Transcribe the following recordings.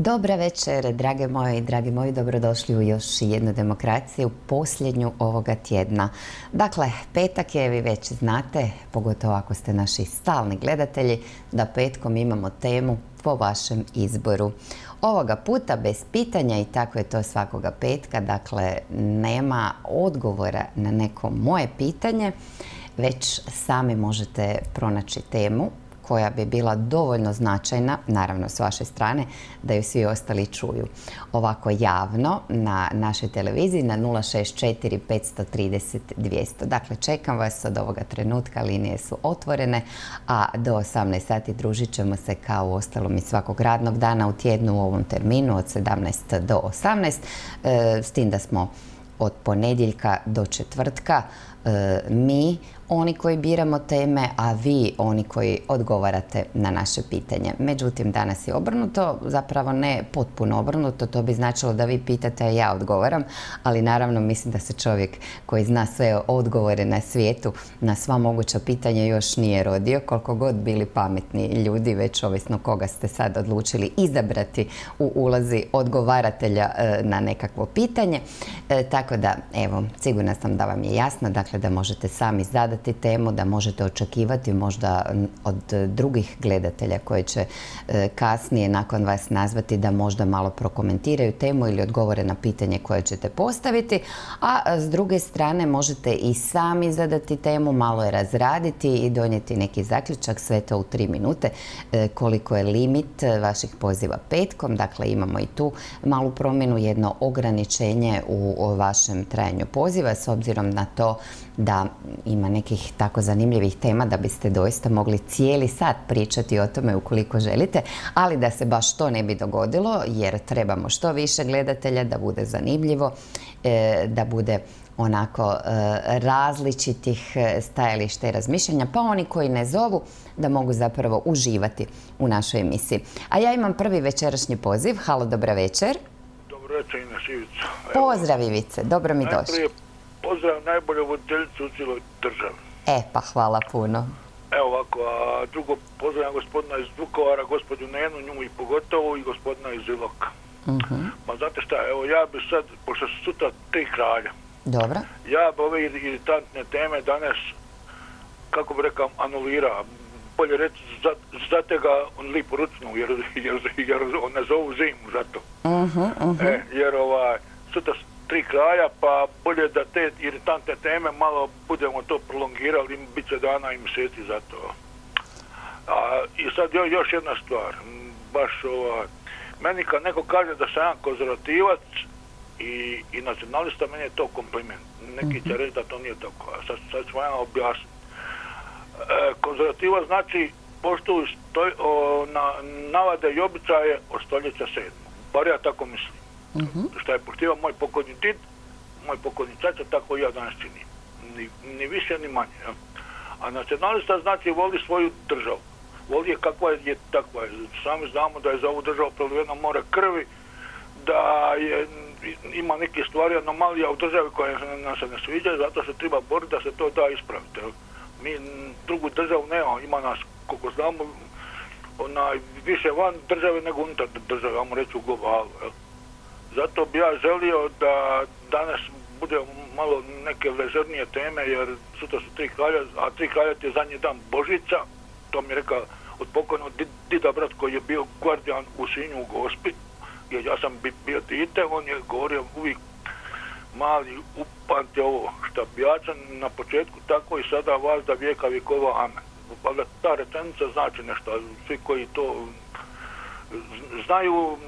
Dobra večer, dragi moji, dobrodošli u još jednu demokraciju, posljednju ovoga tjedna. Dakle, petak je, vi već znate, pogotovo ako ste naši stalni gledatelji, da petkom imamo temu po vašem izboru. Ovoga puta bez pitanja, i tako je to svakoga petka, dakle, nema odgovora na neko moje pitanje, već sami možete pronaći temu koja bi bila dovoljno značajna, naravno s vaše strane, da ju svi ostali čuju. Ovako javno na našoj televiziji na 064 530 200. Dakle, čekam vas od ovoga trenutka, linije su otvorene, a do 18 sati družit ćemo se kao u ostalom i svakog radnog dana u tjednu u ovom terminu od 17 do 18, s tim da smo od ponedjeljka do četvrtka mi, oni koji biramo teme, a vi, oni koji odgovarate na naše pitanje. Međutim, danas je obrnuto, zapravo ne potpuno obrnuto, to bi značilo da vi pitate, a ja odgovaram, ali naravno mislim da se čovjek koji zna sve odgovore na svijetu, na sva moguća pitanja još nije rodio, koliko god bili pametni ljudi, već ovisno koga ste sad odlučili izabrati u ulozi odgovaratelja na nekakvo pitanje. Tako da, evo, sigurna sam da vam je jasno, dakle da možete sami zadati temu, da možete očekivati možda od drugih gledatelja koji će kasnije nakon vas nazvati da možda malo prokomentiraju temu ili odgovore na pitanje koje ćete postaviti, a s druge strane možete i sami zadati temu, malo je razraditi i donijeti neki zaključak, sve to u 3 minute, koliko je limit vaših poziva petkom. Dakle, imamo i tu malu promjenu, jedno ograničenje u vašem trajanju poziva, s obzirom na to da ima nekih tako zanimljivih tema da biste doista mogli cijeli sat pričati o tome ukoliko želite, ali da se baš to ne bi dogodilo, jer trebamo što više gledatelja, da bude zanimljivo, da bude onako različitih stajališta i razmišljanja, pa oni koji ne zovu da mogu zapravo uživati u našoj emisiji. A ja imam prvi večerašnji poziv. Halo, dobra večer. Dobro večer, Ines Ivica. Pozdrav, Ivice, dobro mi došli. Najprije pozdrav najbolju voditeljicu u cijeloj državi. Pa hvala puno. Evo ovako, a drugo pozdravljam gospodina iz Vukovara, gospođu Nenu, nju i pogotovo, i gospodina iz Iloka. Pa znate šta, evo ja bi sad, pošto su sutra 3 kralja, dobro, ja bi ove iritantne teme danas, kako bi rekao, anulirao. Bolje reći, zatega on lipo rucnu, jer ne zovu zimu za to. Jer sutra 3 kralja, pa bolje da te iritantne teme malo budemo to prolongirali, bit će dana i mjeseci za to. I sad još jedna stvar, baš meni kad neko kaže da sam ja konzervativac i nacionalista, meni je to kompliment. Neki će reći da to nije tako, a sad ću vam objasniti. Konzervativac znači poštuju navade i običaje od stoljeća 7. Bar ja tako mislim. Što je poštivao moj pokojni did, moj pokojni čača, tako i ja danas činim. Ni više ni manje. Ja. A nacionalista znači voli svoju državu. Voli je kakva je takva. Sami znamo da je za ovu državu proliveno more krvi, da ima neke stvari anomalija u državi koje nam se ne sviđaju, zato se treba boriti da se to da ispraviti. Ja. Mi drugu državu nemamo, ima nas, koliko znamo, više van države nego unutar države, ajmo reći u globalu. Ja. Zato bi ja želio da danas bude malo neke ležernije teme, jer sutra su 3 kralja, a 3 kralja je zadnji dan Božića, to mi je rekao od pokojnog dida brat koji je bio guardijan u Sinju u Gospi, jer ja sam bio dite, on je govorio uvijek mali upamti ovo štapijačan na početku, tako i sada vas da vijeka vjekova amen. Ali ta rečenica znači nešto, svi koji to znaju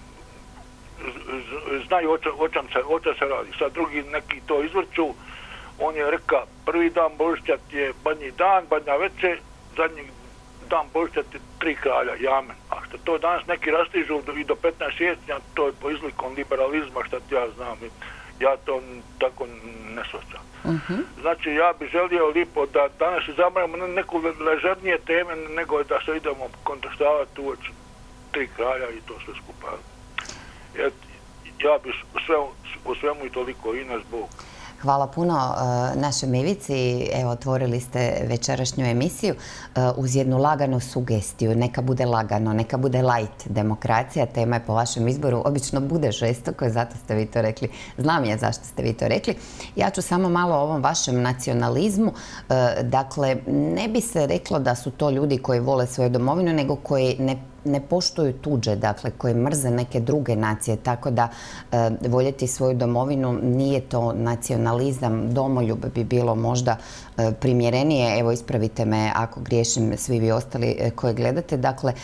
o čem se radi. Sad drugi neki to izvrću, on je rekao prvi dan Božića je badnji dan, badnja večer, zadnji dan Božića je 3 kralja, jamen. A što to danas neki rastižu i do 15 siječnja, to je po izlikom liberalizma, što ja znam. Ja to tako ne shvaćam. Znači, ja bih želio lipo da danas izaberemo neku ležernije teme, nego da se idemo kontrastavati uoči 3 kralja i to sve skupa. Ja bih u svemu i toliko, Ines, Bog. Hvala puno našoj Ivici. Evo, otvorili ste večerašnju emisiju uz jednu laganu sugestiju. Neka bude lagano, neka bude light demokracija. Tema je po vašem izboru. Obično bude žestoko, zato ste vi to rekli. Znam ja zašto ste vi to rekli. Ja ću samo malo o ovom vašem nacionalizmu. Dakle, ne bi se reklo da su to ljudi koji vole svoju domovinu, nego koji ne poštuju tuđe, dakle, koji mrze neke druge nacije, tako da voljeti svoju domovinu nije to nacionalizam, domoljub bi bilo možda primjerenije. Evo, ispravite me ako griješim, svi vi ostali koji gledate. Dakle,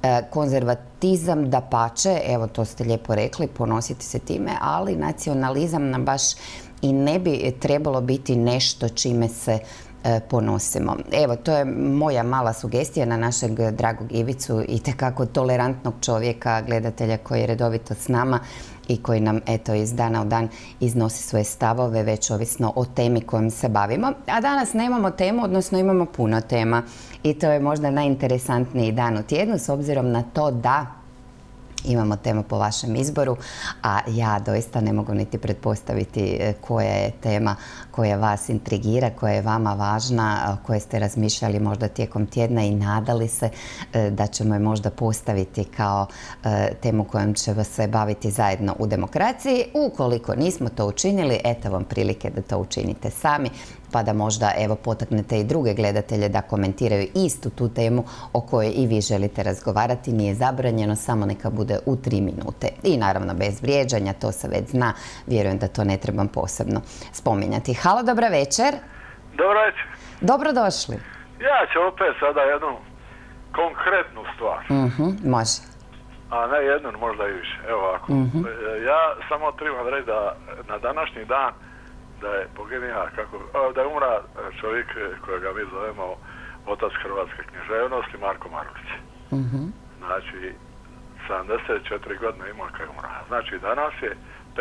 konzervatizam dapače, evo to ste lijepo rekli, ponositi se time, ali nacionalizam nam baš i ne bi trebalo biti nešto čime se ponosimo. Evo, to je moja mala sugestija na našeg dragog Ivicu, itekako tolerantnog čovjeka, gledatelja koji je redovito s nama i koji nam, eto, iz dana u dan iznosi svoje stavove, već ovisno o temi kojom se bavimo. A danas nemamo temu, odnosno imamo puno tema i to je možda najinteresantniji dan u tjednu, s obzirom na to da imamo temu po vašem izboru, a ja doista ne mogu niti pretpostaviti koja je tema koja vas intrigira, koja je vama važna, o kojoj ste razmišljali možda tijekom tjedna i nadali se da ćemo je možda postaviti kao temu kojom ćemo se baviti zajedno u demokraciji. Ukoliko nismo to učinili, eto vam prilike da to učinite sami, pa da možda, evo, potaknete i druge gledatelje da komentiraju istu tu temu o kojoj i vi želite razgovarati. Nije zabranjeno, samo neka bude u 3 minute. I naravno bez vrijeđanja, to se već zna. Vjerujem da to ne trebam posebno spominjati. Halo, dobra večer. Dobro večer. Dobrodošli. Ja ću opet sada jednu konkretnu stvar. Može. A ne jednu, možda i više. Evo ovako. Ja samo trebam reći da na današnji dan da je poginuo, da je umra čovjek kojega mi zovemo otac hrvatske književnosti, Marko Marulić. Znači, 74 godine ima kad je umra. Znači, danas je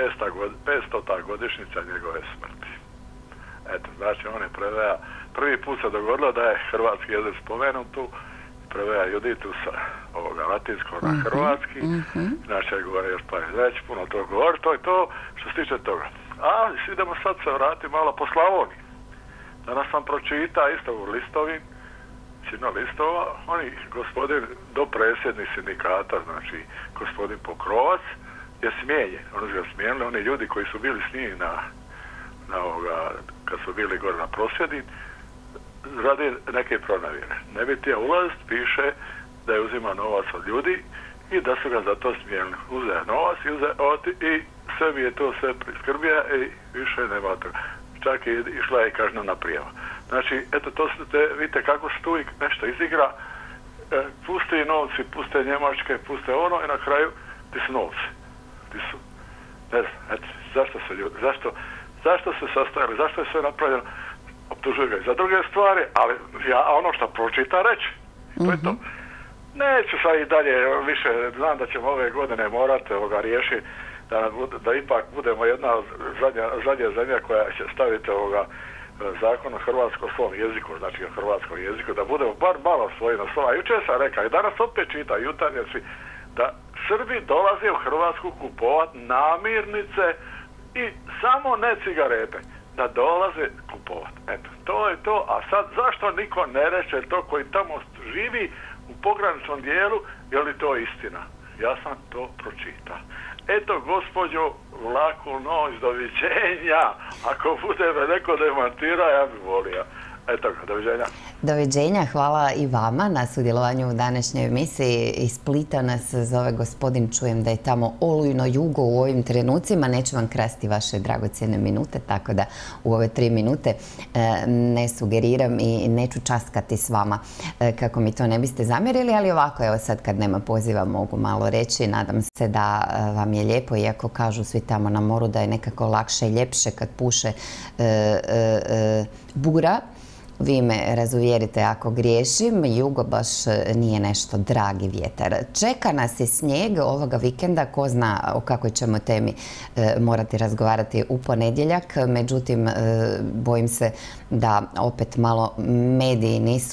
500. godišnjica njegove smrti. Eto, znači, on je prvi put se dogodilo da je hrvatski jezik spomenut tu, preveja Juditu sa ovoga latinskog na hrvatski, znači govore još pa već puno to govori, to je to što se tiče toga. A idemo sad se vratiti malo po Slavoniji. Danas sam pročita isto u listovim, sino listova, oni gospodin dopredsjednik sindikata, znači gospodin Pokrovac, je smijenjen. Oni su ga smijenili, oni ljudi koji su bili s njim na ovoga, kad su bili gore na prosvjedi, radi neke pronavjere. Ne bi htio ulaziti, piše da je uzima novac od ljudi i da su ga za to smijenili. Uzeo novac i sve bi je to sve priskrbio i više nema toga. Čak i išla je kaznena prijava. Znači, eto, to vidite kako se tu nešto izigra. Puste i novci, puste Njemačke, puste ono i na kraju ti su novci. Ne znam, eto, zašto se ljudi, zašto se sastajali, zašto je sve napravljeno, optužuju ga i za druge stvari, ali ja ono što pročita reći, to je to. Neću sad i dalje, više znam da ćemo ove godine morati riješiti da ipak budemo jedna zadnja zemlja koja će staviti zakon o hrvatskom svom jeziku, znači o hrvatskom jeziku, da budemo bar malo svoji na slova. Jučer sam rekao i danas opet čita jutarnjaci da Srbi dolaze u Hrvatsku kupovati namirnice i samo ne cigarete, da dolaze kupovati. Eto, to je to. A sad zašto niko ne reče to koji tamo živi u pograničnom dijelu, je li to istina? Ja sam to pročitao. Eto, gospođo, laku noć, doviđenja. Ako bude me neko demantira, ja bi volio. Eto, doviđenja. Doviđenja, hvala i vama na sudjelovanju u današnjoj emisiji. Iz Splita nas zove gospodin, čujem da je tamo olujno jugo u ovim trenucima. Neću vam krasti vaše dragocjene minute, tako da u ove 3 minute ne sugeriram i neću časkati s vama kako mi to ne biste zamjerili, ali ovako, evo sad kad nema poziva mogu malo reći. Nadam se da vam je lijepo, iako kažu svi tamo na moru da je nekako lakše i ljepše kad puše bura. Vi me razuvjerite ako griješim, jugo baš nije nešto dragi vjetar. Čeka nas i snijeg ovoga vikenda, ko zna o kakvoj ćemo temi morati razgovarati u ponedjeljak. Međutim, bojim se da opet malo mediji nisu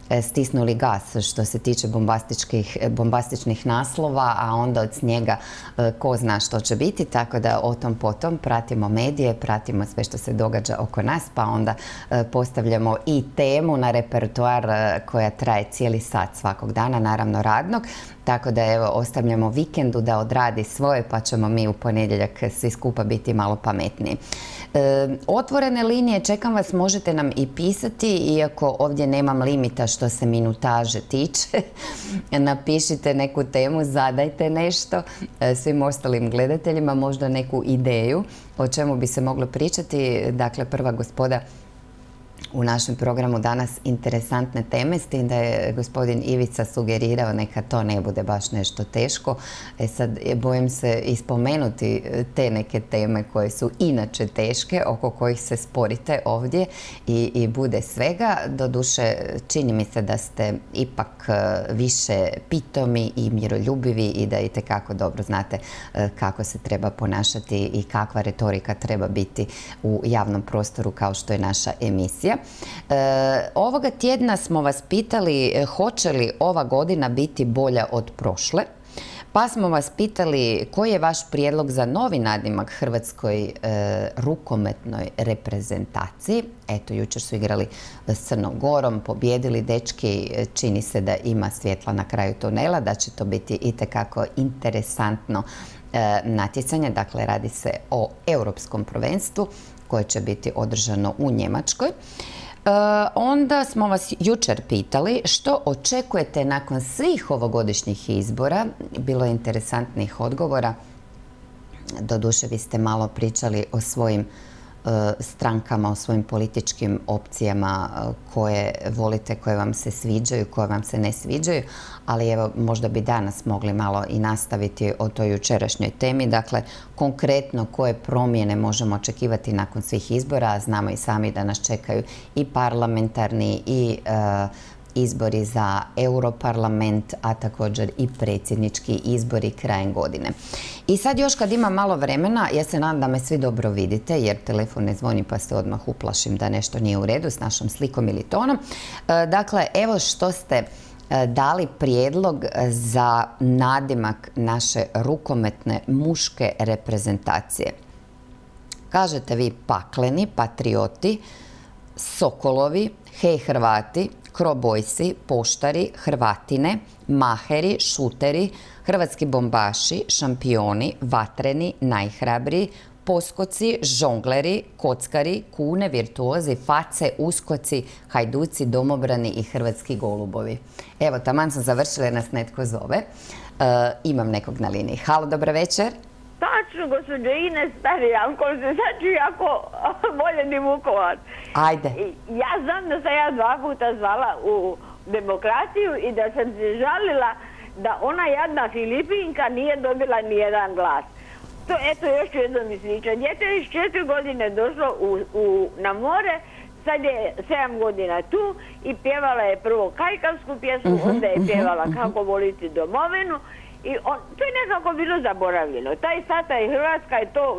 stisnuli gas što se tiče bombastičnih naslova, a onda od snijega ko zna što će biti, tako da o tom potom pratimo medije, pratimo sve što se događa oko nas, pa onda postavljamo i temu na repertoar koja traje cijeli sat svakog dana, naravno radnog. Tako da evo, ostavljamo vikendu da odradi svoje, pa ćemo mi u ponedjeljak svi skupa biti malo pametniji. Otvorene linije, čekam vas, možete nam i pisati, iako ovdje nemam limita što se minutaže tiče. Napišite neku temu, zadajte nešto svim ostalim gledateljima, možda neku ideju o čemu bi se moglo pričati. Dakle, prva gospoda u našem programu danas interesantne teme, s tim da je gospodin Ivica sugerirao neka to ne bude baš nešto teško. Sad bojim se ispomenuti te neke teme koje su inače teške, oko kojih se sporite ovdje i bude svega. Doduše, čini mi se da ste ipak više pitomi i miroljubivi i da itekako dobro znate kako se treba ponašati i kakva retorika treba biti u javnom prostoru kao što je naša emisija. Ovoga tjedna smo vas pitali hoće li ova godina biti bolja od prošle, pa smo vas pitali koji je vaš prijedlog za novi nadimak hrvatskoj rukometnoj reprezentaciji. Eto, jučer su igrali s Crnom Gorom, pobjedili dečki, čini se da ima svjetla na kraju tunela, da će to biti itekako interesantno natjecanje. Dakle, radi se o europskom prvenstvu koje će biti održano u Njemačkoj. Onda smo vas jučer pitali što očekujete nakon svih ovogodišnjih izbora. Bilo je interesantnih odgovora. Doduše, vi ste malo pričali o svojim strankama, o svojim političkim opcijama koje volite, koje vam se sviđaju, koje vam se ne sviđaju, ali evo, možda bi danas mogli malo i nastaviti o toj jučerašnjoj temi. Dakle, konkretno koje promjene možemo očekivati nakon svih izbora. Znamo i sami da nas čekaju i parlamentarni i izbori za Europarlament, a također i predsjednički izbori krajem godine. I sad još kad ima malo vremena, ja se nadam da me svi dobro vidite, jer telefon ne zvoni pa se odmah uplašim da nešto nije u redu s našom slikom ili tonom. Dakle, evo što ste dali prijedlog za nadimak naše rukometne muške reprezentacije. Kažete vi pakleni, patrioti, sokolovi, hej Hrvati, krobojsi, poštari, Hrvatine, maheri, šuteri, hrvatski bombaši, šampioni, vatreni, najhrabriji, poskoci, žongleri, kockari, kune, virtuozi, face, uskoci, hajduci, domobrani i hrvatski golubovi. Evo, taman sam završila jer nas netko zove. Imam nekog na liniji. Halo, dobro večer. Tačno, gospođo Ines, stari Janko, se sad ću jako voljeni Vukovar. Ajde. Ja znam da sam ja 2 puta zvala u demokraciju i da sam se žalila da ona jadna Filipinka nije dobila ni jedan glas. To, eto, još ću jednom ispričati. Dijete je 4 godine došlo na more, sad je 7 godina tu i pjevala je prvo kajkavsku pjesmu, onda je pjevala Kako voliti domovinu. I to je nekako bilo zaboravljeno. Taj Sata i Hrvatska je to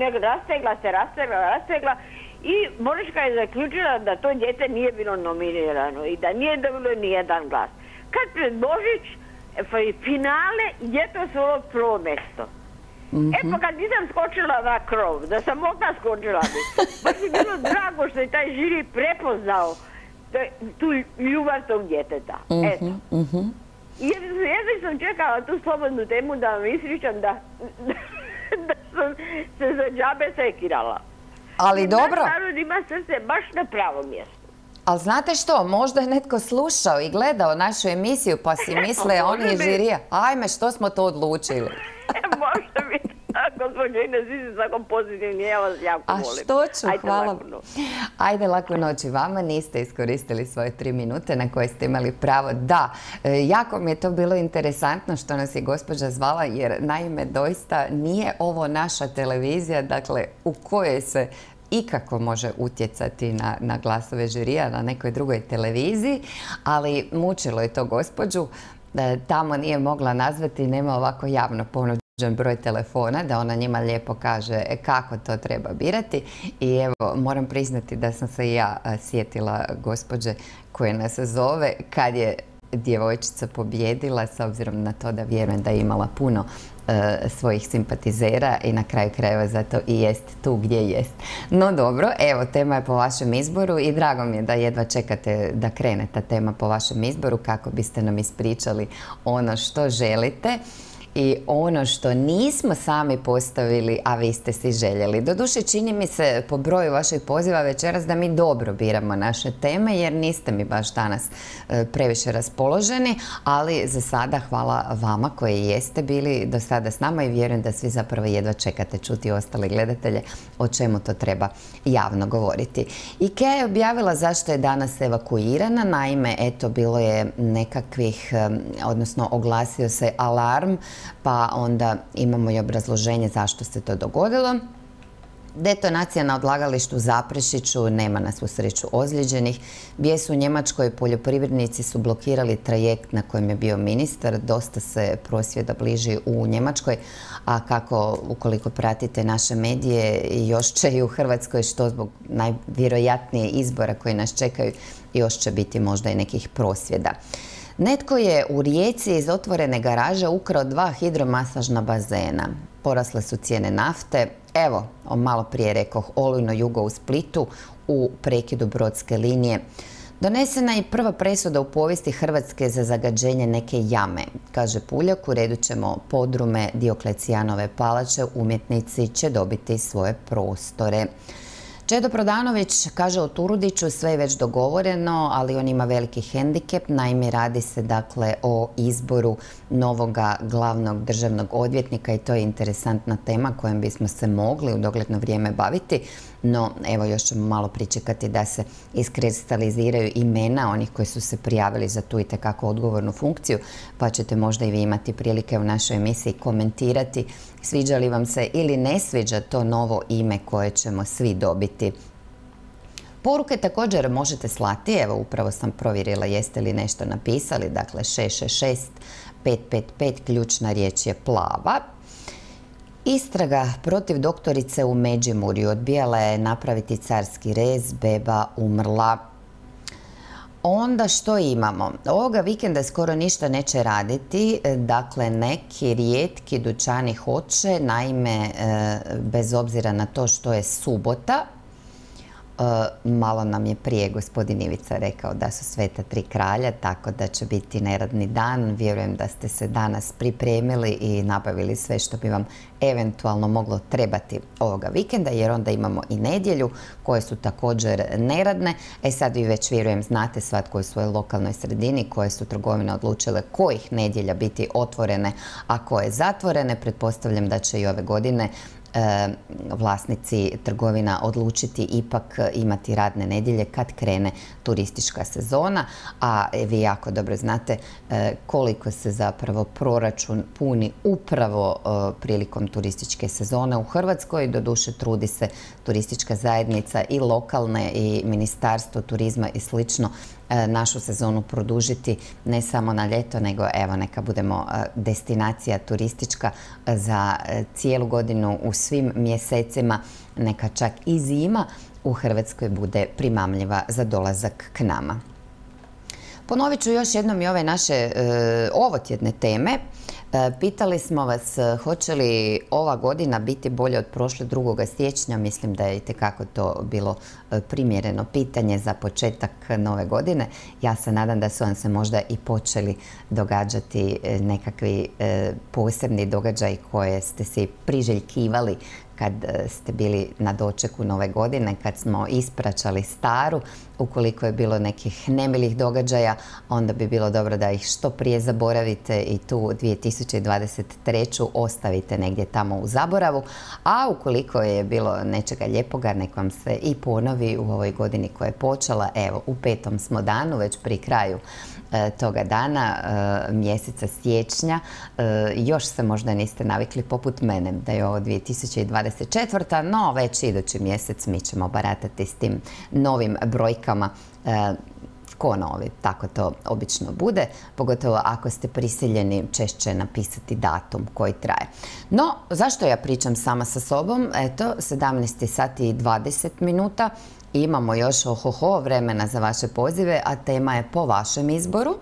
rastegla i Borička je zaključila da to dijete nije bilo nominirano i da nije dobilo ni jedan glas. Kad pred Božić finale je to svoj prvo mjesto. Pa kad nisam skočila na krov, da sam mogla skočila bi. Baš mi bilo drago što je taj žiri prepoznao tu ljubav tog djeteta. Eto. Jedno sam čekala tu slobodnu temu da vam ispričam da sam se za džabe sekirala. Ali dobro. Naš narod ima srce baš na pravom mjestu. Ali znate što, možda je netko slušao i gledao našu emisiju pa si misle oni iz žirija, ajme što smo to odlučili. Možda biti tako, gospođo Ines, vi ste tako pozitivni, ja vas jako volim. A što ću, hvala. Ajde, laku noć i vama, niste iskoristili svoje 3 minute na koje ste imali pravo. Da, jako mi je to bilo interesantno što nas je gospođa zvala, jer naime doista nije ovo naša televizija, dakle u kojoj se ikako može utjecati na glasove žirija na nekoj drugoj televiziji, ali mučilo je to gospođu. Tamo nije mogla nazvati, nema ovako javno ponuđenje. broj telefona, da ona njima lijepo kaže kako to treba birati. I evo, moram priznati da sam se i ja sjetila gospođe koja nas zove kad je djevojčica pobjedila, s obzirom na to da vjerujem da je imala puno svojih simpatizera i na kraju krajeva zato i jest tu gdje jest. No dobro, evo, tema je po vašem izboru i drago mi je da jedva čekate da krene ta tema po vašem izboru kako biste nam ispričali ono što želite i ono što nismo sami postavili, a vi ste si željeli. Doduše, čini mi se po broju vaših poziva večeras da mi dobro biramo naše teme, jer niste mi baš danas previše raspoloženi, ali za sada hvala vama koji jeste bili do sada s nama i vjerujem da svi zapravo jedva čekate čuti ostale gledatelje o čemu to treba javno govoriti. IKEA je objavila zašto je danas evakuirana. Naime, eto, bilo je nekakvih, odnosno oglasio se alarm, pa onda imamo i obrazloženje zašto se to dogodilo. Detonacija na odlagalištu u Zaprešiću, nema na svu sreću ozlijeđenih. Bijes u Njemačkoj, poljoprivrednici su blokirali trajekt na kojem je bio ministar. Dosta se prosvjeda bliži u Njemačkoj, a kako, ukoliko pratite naše medije, još će i u Hrvatskoj, što zbog najvjerojatnije izbora koji nas čekaju, još će biti možda i nekih prosvjeda. Netko je u Rijeci iz otvorene garaže ukrao 2 hidromasažna bazena. Porasle su cijene nafte. Evo, malo prije rekoh, olujno jugo u Splitu u prekidu brodske linije. Donesena je prva presuda u povijesti Hrvatske za zagađenje neke jame. Kaže Puljak, u redu ćemo podrume Dioklecijanove palače, umjetnici će dobiti svoje prostore. Čedo Prodanović kaže o Turudiću, sve je već dogovoreno, ali on ima veliki hendikep. Naime, radi se dakle o izboru novoga glavnog državnog odvjetnika i to je interesantna tema kojom bismo se mogli u dogledno vrijeme baviti. No, evo, još ćemo malo pričekati da se iskristaliziraju imena onih koji su se prijavili za tu itekako odgovornu funkciju, pa ćete možda i vi imati prilike u našoj emisiji komentirati sviđa li vam se ili ne sviđa to novo ime koje ćemo svi dobiti. Poruke također možete slati, evo upravo sam provjerila jeste li nešto napisali, dakle 666 555, ključna riječ je plava. Istraga protiv doktorice u Međimurju, odbijala je napraviti carski rez, beba umrla. Onda što imamo? Ovoga vikenda skoro ništa neće raditi, dakle neki rijetki dućani hoće, naime bez obzira na to što je subota. Malo nam je prije gospodin Ivica rekao da su Sveta 3 kralja, tako da će biti neradni dan. Vjerujem da ste se danas pripremili i nabavili sve što bi vam eventualno moglo trebati ovoga vikenda, jer onda imamo i nedjelju koje su također neradne. Sad vi već, vjerujem, znate svatko u svojoj lokalnoj sredini koje su trgovine odlučile kojih nedjelja biti otvorene, a koje zatvorene. Pretpostavljam da će i ove godine vlasnici trgovina odlučiti ipak imati radne nedjelje kad krene turistička sezona, a vi jako dobro znate koliko se zapravo proračun puni upravo prilikom turističke sezone u Hrvatskoj. Doduše trudi se turistička zajednica i lokalne i Ministarstvo turizma i slično našu sezonu produžiti ne samo na ljeto, nego evo neka budemo destinacija turistička za cijelu godinu u svim mjesecima, neka čak i zima u Hrvatskoj bude primamljiva za dolazak k nama. Ponovit ću još jednom i ove naše ovotjedne teme. Pitali smo vas hoće li ova godina biti bolje od prošle 2. siječnja. Mislim da je itekako to bilo primjereno pitanje za početak nove godine. Ja se nadam da su vam se možda i počeli događati nekakvi posebni događaji koje ste si priželjkivali kad ste bili na dočeku nove godine, kad smo ispraćali staru. Ukoliko je bilo nekih nemilih događaja, onda bi bilo dobro da ih što prije zaboravite i tu 2023. ostavite negdje tamo u zaboravu. A ukoliko je bilo nečega lijepoga, nek vam se i ponovi u ovoj godini koja je počela. Evo, u 5. smo danu, već pri kraju toga dana, mjeseca siječnja. Još se možda niste navikli poput mene da je ovo 2024. No, već idući mjesec mi ćemo baratati s tim novim brojkama. ko novi, tako to obično bude, pogotovo ako ste prisiljeni češće napisati datum koji traje. No, zašto ja pričam sama sa sobom? Eto, 17 sati i 20 minuta, imamo još vremena za vaše pozive, a tema je po vašem izboru.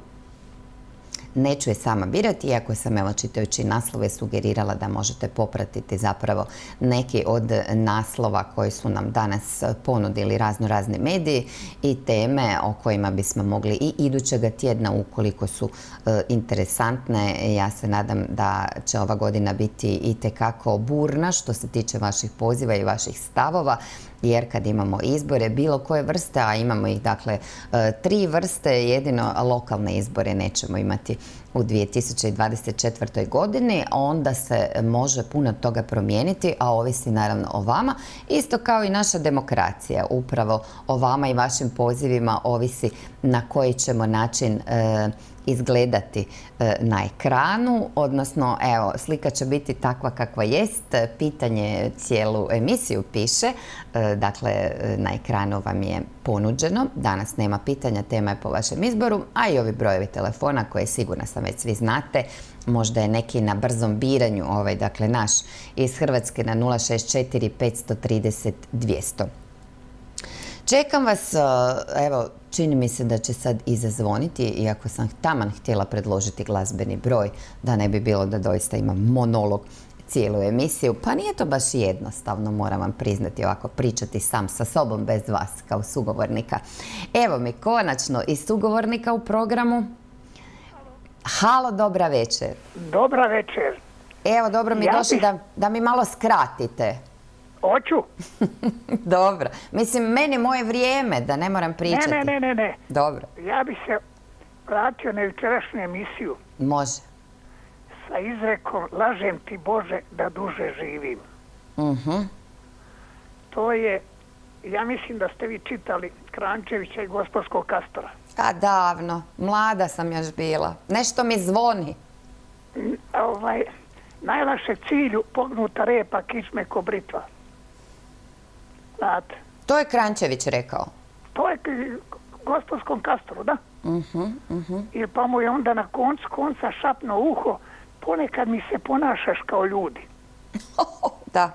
Neću je sama birati, iako sam, evo, čitajući naslove sugerirala da možete popratiti zapravo neki od naslova koji su nam danas ponudili razni mediji i teme o kojima bismo mogli i idućega tjedna, ukoliko su interesantne. Ja se nadam da će ova godina biti itekako burna što se tiče vaših poziva i vaših stavova, jer kad imamo izbore bilo koje vrste, a imamo ih dakle 3 vrste, jedino lokalne izbore nećemo imati u 2024. godini, onda se može puno toga promijeniti, a ovisi naravno o vama. Isto kao i naša demokracija, upravo o vama i vašim pozivima ovisi na koji ćemo način izgledati na ekranu, odnosno, evo, slika će biti takva kakva jest, pitanje cijelu emisiju piše, dakle, na ekranu vam je ponuđeno, danas nema pitanja, tema je po vašem izboru, a i ovi brojevi telefona koje sigurna sam već svi znate, možda je neki na brzom biranju, dakle, naš iz Hrvatske na 064 530 200. Čekam vas, evo, čini mi se da će sad i zazvoniti, iako sam taman htjela predložiti glazbeni broj, da ne bi bilo da doista imam monolog cijelu emisiju. Pa nije to baš jednostavno, moram vam priznati, ovako pričati sam sa sobom bez vas kao sugovornika. Evo mi konačno i sugovornika u programu. Halo, dobra večer. Dobra večer. Evo, dobro mi došli da mi malo skratite. Hoću. Dobro. Mislim, meni moje vrijeme, da ne moram pričati. Ne. Dobro. Ja bi se vratio na jučerašnju emisiju. Može. Sa izrekom, lažem ti Bože da duže živim. To je, ja mislim da ste vi čitali Krančevića i Gospodskog Kastora. A davno. Mlada sam još bila. Nešto mi zvoni. Najlakše cilju pognuta repa, kičme ko britva. Znate. To je Krančević rekao. To je Gospodskom Kastoru, da. I pa mu je onda na koncu konca šapno uho, ponekad mi se ponašaš kao ljudi. Da.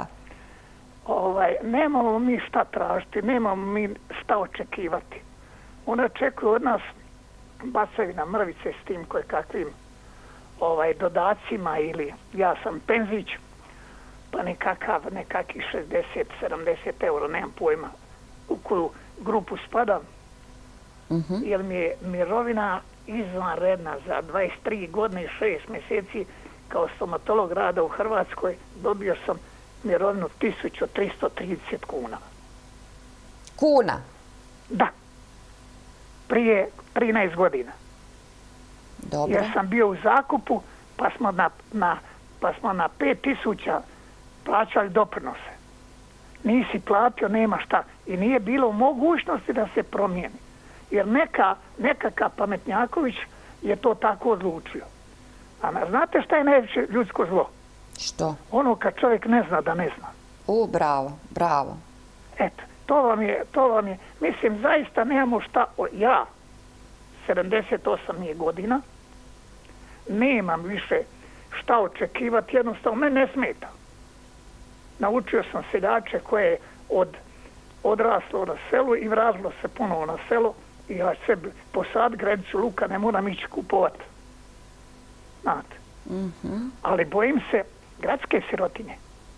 Nemamo mi šta tražiti, nemamo mi šta očekivati. Ona očekuje od nas bacaju na mrvice s tim kakvim dodacima, ili ja sam penzić, pa nekakvih 60-70 euro, nemam pojma u koju grupu spadam, jer mi je mirovina izvanredna za 23 godine i 6 mjeseci kao stomatolog rada u Hrvatskoj. Dobio sam mirovinu 1330 kuna. Kuna? Da. Prije 13 godina. Dobro. Jer sam bio u zakupu, pa smo na 5000 plaćali doprinose. Nisi platio, nema šta. I nije bilo mogućnosti da se promijeni. Jer nekakav pametnjaković je to tako odlučio. A znate šta je najveće ljudsko zlo? Što? Ono kad čovjek ne zna da ne zna. Bravo. Eto, to vam je. Mislim, zaista nemamo šta. Ja, 78 je godina, nemam više šta očekivati, jednostavno me ne smeta. Naučio sam seljače koje je odraslo na selu i vratilo se ponovo na selo i ja sebi posad gredicu luka ne moram ići kupovati. Znate. Ali bojim se gradske sirotinje.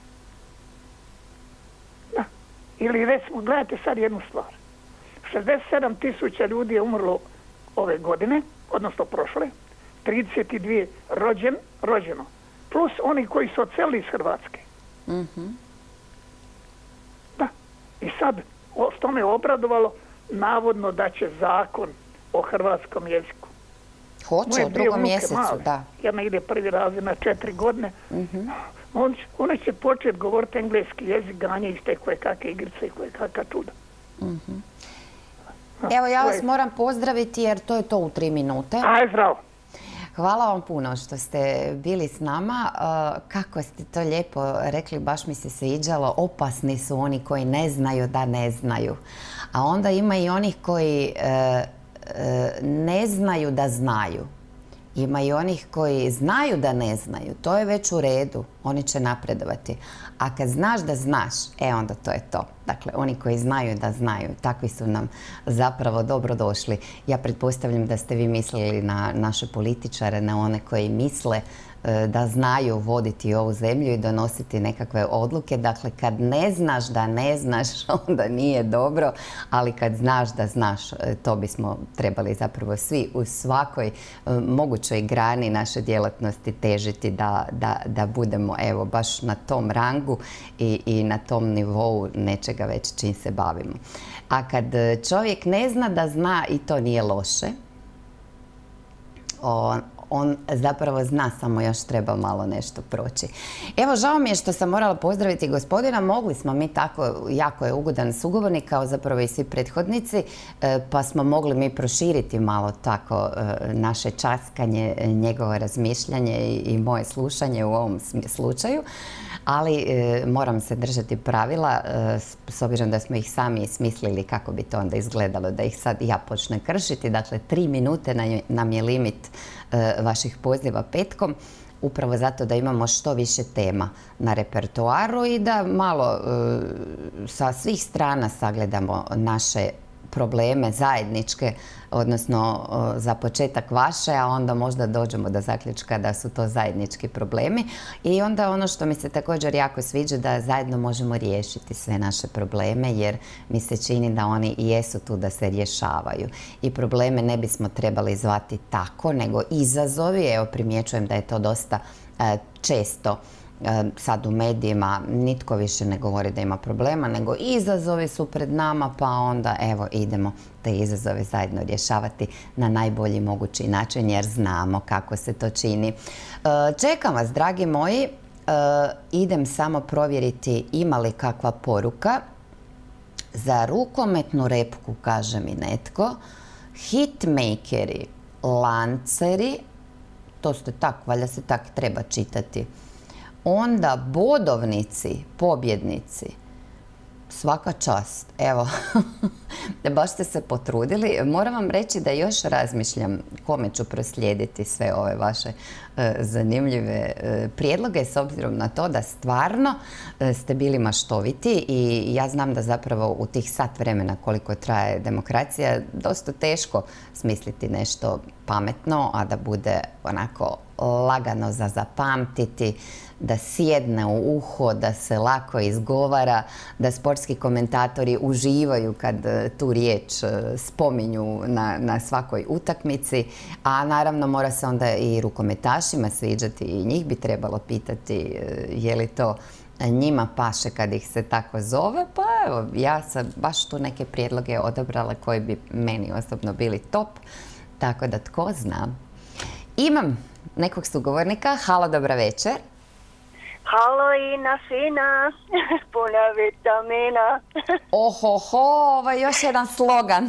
Da. Ili recimo, gledajte sad jednu stvar. 67.000 ljudi je umrlo ove godine, odnosno prošle, 32 rođeno, plus oni koji su odselili iz Hrvatske. Da. I sad, što me obradovalo, navodno da će zakon o hrvatskom jeziku. Hoće, u drugom mjesecu, da. Jedna ide prvi razred na 4 godine. Oni će početi govoriti engleski jezik, ganje ih te koje kakve igrice i koje kakva čuda. Evo, ja vas moram pozdraviti jer to je to u 3 minute. Aj, zdravo. Hvala vam puno što ste bili s nama. Kako ste to lijepo rekli, baš mi se sviđalo. Opasni su oni koji ne znaju da ne znaju. A onda ima i onih koji ne znaju da znaju. Ima i onih koji znaju da ne znaju. To je već u redu. Oni će napredovati. A kad znaš da znaš, onda to je to. Dakle, oni koji znaju da znaju, takvi su nam zapravo dobro došli. Ja pretpostavljam da ste vi mislili na naše političare, na one koji misle da znaju voditi ovu zemlju i donositi nekakve odluke. Dakle, kad ne znaš da ne znaš, onda nije dobro, ali kad znaš da znaš, to bismo trebali zapravo svi u svakoj mogućoj grani naše djelatnosti težiti da budemo evo baš na tom rangu i na tom nivou nečega već čim se bavimo. A kad čovjek ne zna da zna, i to nije loše, on zapravo zna, samo još treba malo nešto proći. Evo, žao mi je što sam morala pozdraviti gospodina. Mogli smo mi tako, jako je ugodan sugovornik, kao zapravo i svi prethodnici, pa smo mogli mi proširiti malo tako naše časkanje, njegovo razmišljanje i moje slušanje u ovom slučaju. Ali moram se držati pravila, s obzirom da smo ih sami smislili kako bi to onda izgledalo, da ih sad ja počnem kršiti. Dakle, 3 minute nam je limit vaših poziva petkom, upravo zato da imamo što više tema na repertoaru i da malo sa svih strana sagledamo naše probleme zajedničke, odnosno za početak vaše, a onda možda dođemo do zaključka da su to zajednički problemi. I onda ono što mi se također jako sviđa, da zajedno možemo riješiti sve naše probleme, jer mi se čini da oni i jesu tu da se rješavaju. I probleme ne bismo trebali zvati tako, nego izazovi. Evo, primjećujem da je to dosta često sad u medijima, nitko više ne govori da ima problema, nego izazovi su pred nama, pa onda evo idemo te izazove zajedno rješavati na najbolji mogući način, jer znamo kako se to čini. Čekam vas, dragi moji. Idem samo provjeriti ima li kakva poruka. Za rukometnu repku, kaže mi netko, hitmakeri, lanceri, to ste tak, valjda se tak treba čitati. Onda bodovnici, pobjednici, svaka čast. Evo, baš ste se potrudili. Moram vam reći da još razmišljam kome ću proslijediti sve ove vaše zanimljive prijedloge, s obzirom na to da stvarno ste bili maštoviti i ja znam da zapravo u tih sat vremena koliko traje demokracija dosta teško smisliti nešto pametno, a da bude onako lagano za zapamtiti, da sjedne u uho, da se lako izgovara, da sportski komentatori uživaju kad tu riječ spominju na svakoj utakmici, a naravno mora se onda i rukometašima sviđati i njih bi trebalo pitati je li to njima paše kad ih se tako zove. Pa evo, ja sam baš tu neke prijedloge odabrala koji bi meni osobno bili top, tako da tko zna. Imam nekog sugovornika. Halo, dobra večer. Halo, Ina fina, puna vitamina. Ohoho, ovo je još jedan slogan.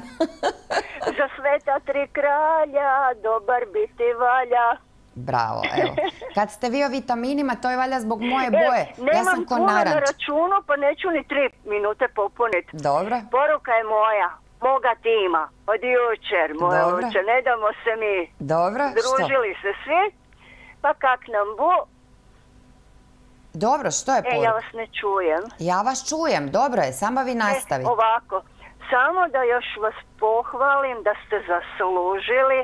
Za sveta 3 kralja, dobar biti valja. Bravo, evo. Kad ste vi o vitaminima, to je valjda zbog moje boje. Ja sam ko naranč. Nemam puno na računu, pa neću ni 3 minute popuniti. Dobro. Poruka je moga tima, od jučer, moja uče, ne damo se mi. Dobro, družili se svi, pa kak nam bu. Dobro, što je poruka? Ja vas ne čujem. Ja vas čujem, dobro je, samo vi nastavite. Ovako, samo da još vas pohvalim da ste zaslužili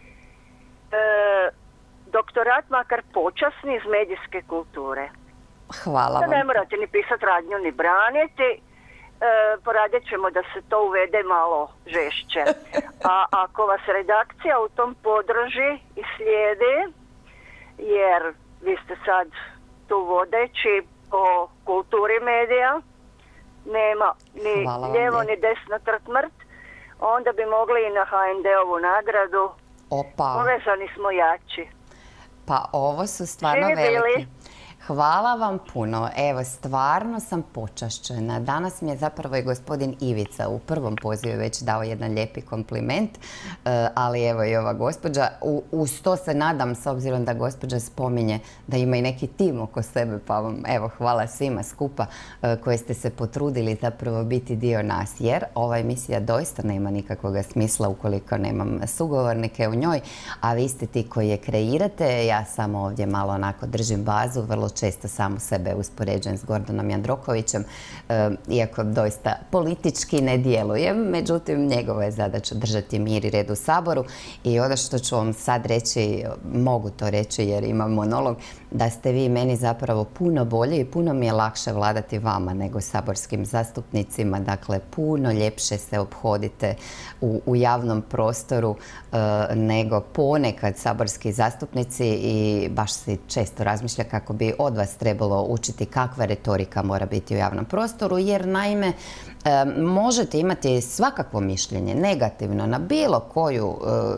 doktorat, makar počasni, iz medijske kulture. Hvala vam. Da ne morate ni pisati radnju, ni braniti. Poradit ćemo da se to uvede malo žešće. A ako vas redakcija u tom podrži i slijedi, jer vi ste sad tu vodeći po kulturi medija, nema ni lijevo ni desno mrt, onda bi mogli i na HND-ovu nagradu. Opa. Povezani smo jači. Pa ovo su stvarno veliki. Hvala vam puno. Evo, stvarno sam počašćena. Danas mi je zapravo i gospodin Ivica u prvom pozivu već dao jedan lijepi kompliment, ali evo i ova gospođa. Uz to se nadam, s obzirom da gospođa spominje da ima i neki tim oko sebe, pa vam evo hvala svima skupa koji ste se potrudili zapravo biti dio nas, jer ova emisija doista nema nikakvog smisla ukoliko nemam sugovornike u njoj, a vi ste ti koji je kreirate. Ja samo ovdje malo onako držim bazu, vrlo često samu sebe uspoređujem s Gordanom Jandrokovićem, iako doista politički ne djelujem, međutim njegova je zadaća držati mir i red u Saboru. I ono što ću vam sad reći, mogu to reći jer imam monolog, da ste vi meni zapravo puno bolje i puno mi je lakše vladati vama nego saborskim zastupnicima. Dakle, puno ljepše se ophodite u javnom prostoru nego ponekad saborski zastupnici i baš si često razmišlja kako bi od vas trebalo učiti kakva retorika mora biti u javnom prostoru, jer naime možete imati svakakvo mišljenje negativno na bilo koju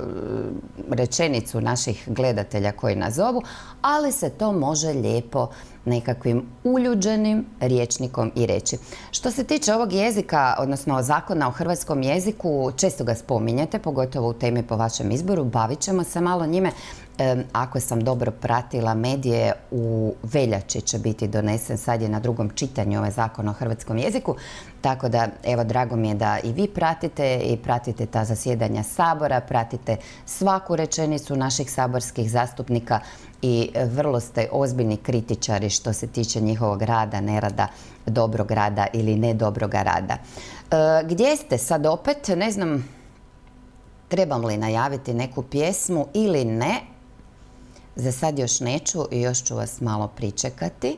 rečenicu naših gledatelja koji nas zovu, ali se to može lijepo nekakvim uljuđenim rječnikom i reći. Što se tiče ovog jezika, odnosno zakona o hrvatskom jeziku, često ga spominjete, pogotovo u temi po vašem izboru, bavit ćemo se malo njime. Ako sam dobro pratila medije, u veljači će biti donesen, sad je na drugom čitanju ovaj zakon o hrvatskom jeziku, tako da evo drago mi je da i vi pratite i pratite ta zasjedanja Sabora, pratite svaku rečenicu naših saborskih zastupnika i vrlo ste ozbiljni kritičari što se tiče njihovog rada, nerada, dobrog rada ili nedobroga rada. Gdje ste sad opet? Ne znam, trebam li najaviti neku pjesmu ili ne. Za sad još neću i još ću vas malo pričekati.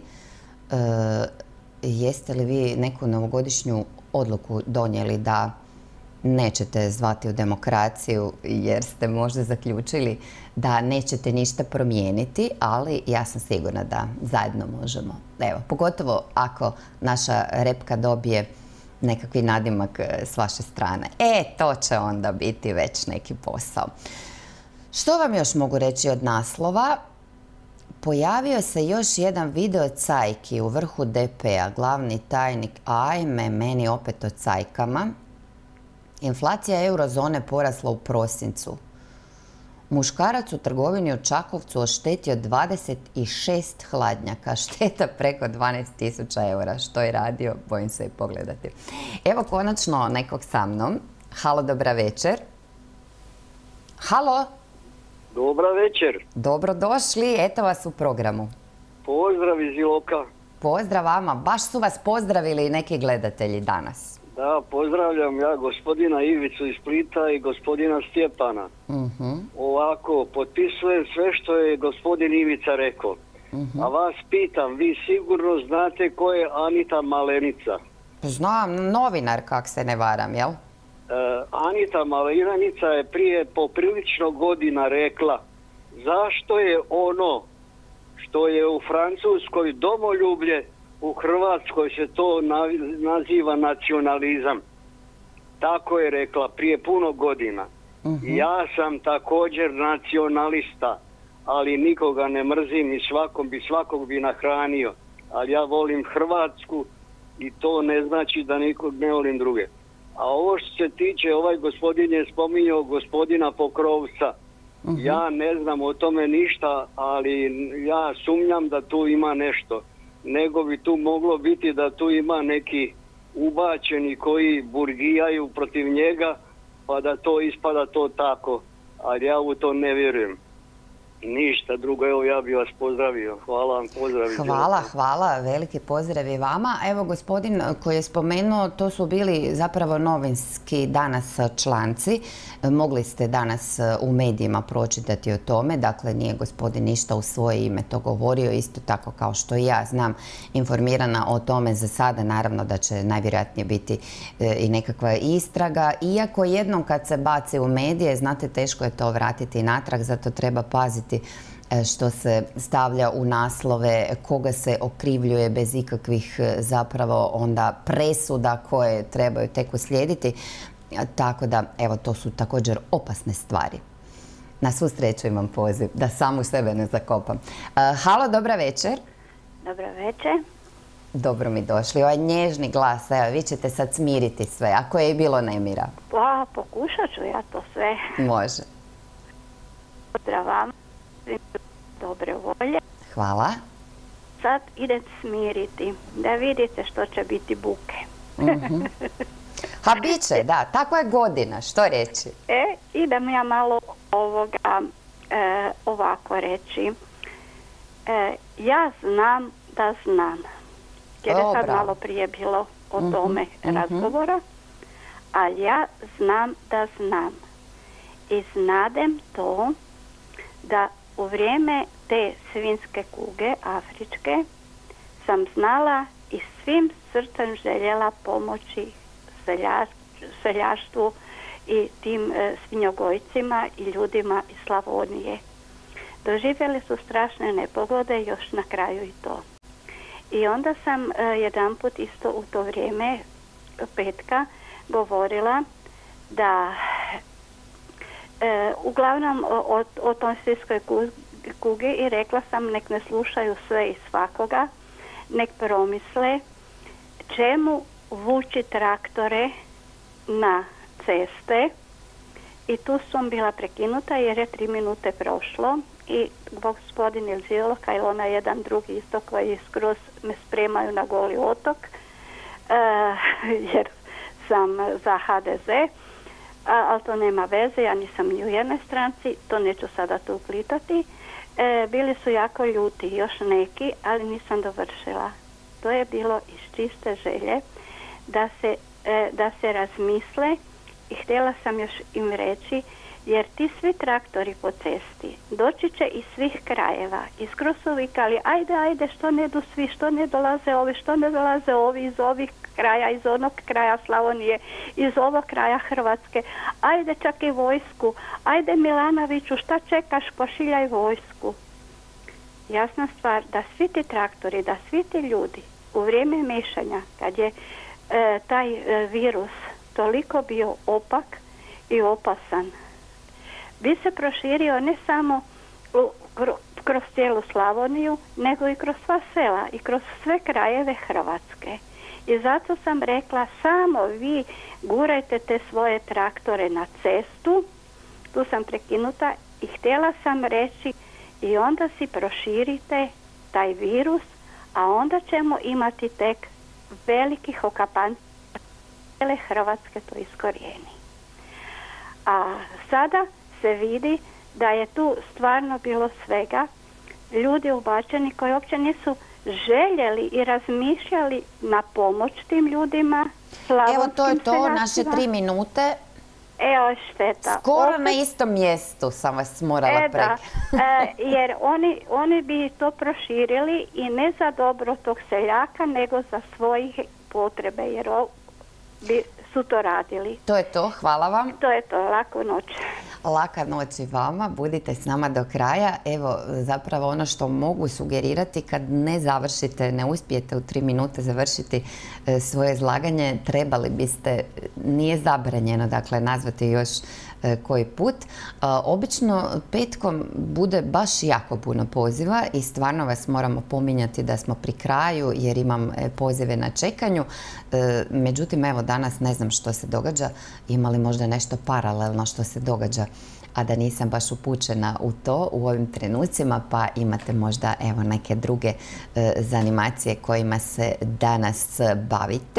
Jeste li vi neku novogodišnju odluku donijeli da nećete zvati u demokraciju jer ste možda zaključili da nećete ništa promijeniti, ali ja sam sigurna da zajedno možemo. Evo, pogotovo ako naša repka dobije nekakvi nadimak s vaše strane. To će onda biti već neki posao. Što vam još mogu reći od naslova? Pojavio se još jedan video cajki u vrhu DP-a. Glavni tajnik, ajme, meni opet o cajkama. Inflacija eurozone porasla u prosincu. Muškarac u trgovini u Čakovcu oštetio 26 hladnjaka. Šteta preko 12.000 eura. Što je radio, bojim se i pogledati. Evo konačno nekog sa mnom. Halo, dobra večer. Halo. Dobra večer. Dobrodošli, eto vas u programu. Pozdrav iz Iloka. Pozdrav vama, baš su vas pozdravili neki gledatelji danas. Da, pozdravljam ja gospodina Ivicu iz Splita i gospodina Stjepana. Ovako, potpisujem sve što je gospodin Ivica rekao. A vas pitam, vi sigurno znate ko je Anita Malenica? Znam, novinar, kak se ne varam, jel? Anita Malenica je prije poprilično godina rekla zašto je ono što je u Francuskoj domoljublje, u Hrvatskoj se to naziva nacionalizam. Tako je rekla prije puno godina. Ja sam također nacionalista, ali nikoga ne mrzim i svakog bi nahranio. Ali ja volim Hrvatsku i to ne znači da nikog ne volim druge. A ovo što se tiče, ovaj gospodin je spominjao gospodina Pokrovca. Ja ne znam o tome ništa, ali ja sumnjam da tu ima nešto. Nego bi tu moglo biti da tu ima neki ubačeni koji burgijaju protiv njega, pa da to ispada to tako. Ali ja u to ne vjerujem. Ništa drugo, evo ja bih vas pozdravio. Hvala vam, pozdrav. Hvala, veliki pozdrav i vama. Evo, gospodin koji je spomenuo, to su bili zapravo novinski danas članci. Mogli ste danas u medijima pročitati o tome, dakle nije gospodin ništa u svoje ime to govorio, isto tako kao što i ja znam informirana o tome za sada, naravno da će najvjerojatnije biti i nekakva istraga, iako jednom kad se baci u medije, znate, teško je to vratiti natrag, zato treba paziti što se stavlja u naslove, koga se okrivljuje bez ikakvih zapravo onda presuda koje trebaju tek uslijediti. Tako da, evo, to su također opasne stvari. Na svu sreću imam poziv, da samu sebe ne zakopam. Halo, dobra večer. Dobro večer. Dobro mi došli. Ovaj nježni glas, evo, vi ćete sad smiriti sve, ako je i bilo nemira. Pa, pokušat ću ja to sve. Može. Pozdrav vam, dobre volje. Hvala. Sad idem smiriti, da vidite što će biti buke. Ha, bit će, da, tako je godina, što reći? Idem ja malo ovako reći. Ja znam da znam. Jer je sad malo prije bilo o tome razgovora. Ali ja znam da znam. I znadem to da u vrijeme te svinjske kuge, afričke, sam znala i svim srcem željela pomoći seljaštvu i tim svinjogojcima i ljudima iz Slavonije. Doživjeli su strašne nepogode, još na kraju i to. I onda sam jedanput isto u to vrijeme petka govorila da uglavnom o toj svinjskoj kugi i rekla sam nek ne slušaju sve i svakoga, nek promisle čemu vući traktore na ceste. I tu sam bila prekinuta jer je 3 minute prošlo i gospodin Ilziloka ili ona jedan drugi isto koji skroz me spremaju na Goli otok jer sam za HDZ, ali to nema veze, ja nisam ni u jednoj stranci, to neću sada tu uplitati. Bili su jako ljuti, još neki, ali nisam dovršila. To je bilo iz čiste želje da se razmisle i htjela sam još im reći, jer ti svi traktori po cesti doći će iz svih krajeva, iz vikali, ajde, što ne do svi, što ne dolaze ovi, što ne dolaze ovi iz ovih kraja, iz onog kraja Slavonije, iz ovog kraja Hrvatske, ajde čak i vojsku, ajde Milanoviću, šta čekaš, pošiljaj vojsku. Jasna stvar da svi ti traktori, da svi ti ljudi u vrijeme mešanja, kad je taj virus toliko bio opak i opasan, bi se proširio ne samo kroz cijelu Slavoniju, nego i kroz sva sela i kroz sve krajeve Hrvatske. I zato sam rekla, samo vi gurajte te svoje traktore na cestu. Tu sam prekinuta i htjela sam reći i onda si proširite taj virus, a onda ćemo imati tek velikih okapancija cijele Hrvatske to iskorijeni. A sada se vidi da je tu stvarno bilo svega. Ljudi ubačeni koji uopće nisu željeli i razmišljali na pomoć tim ljudima. Evo, to je to, naše 3 minute. Evo, šteta. Skoro na istom mjestu sam vas morala prekinuti. Jer oni bi to proširili i ne za dobro tog seljaka, nego za svojih potrebe, jer su to radili. To je to, hvala vam. To je to, laku noć. Laka noć i vama, budite s nama do kraja. Evo, zapravo ono što mogu sugerirati, kad ne završite, ne uspijete u 3 minute završiti svoje izlaganje, trebali biste, nije zabranjeno, dakle, nazvati još koji put. Obično petkom bude baš jako puno poziva i stvarno vas moramo pominjati da smo pri kraju jer imam pozive na čekanju. Međutim, evo danas ne znam što se događa, ima li možda nešto paralelno što se događa, a da nisam baš upućena u to u ovim trenucima, pa imate možda evo neke druge zanimacije kojima se danas bavite.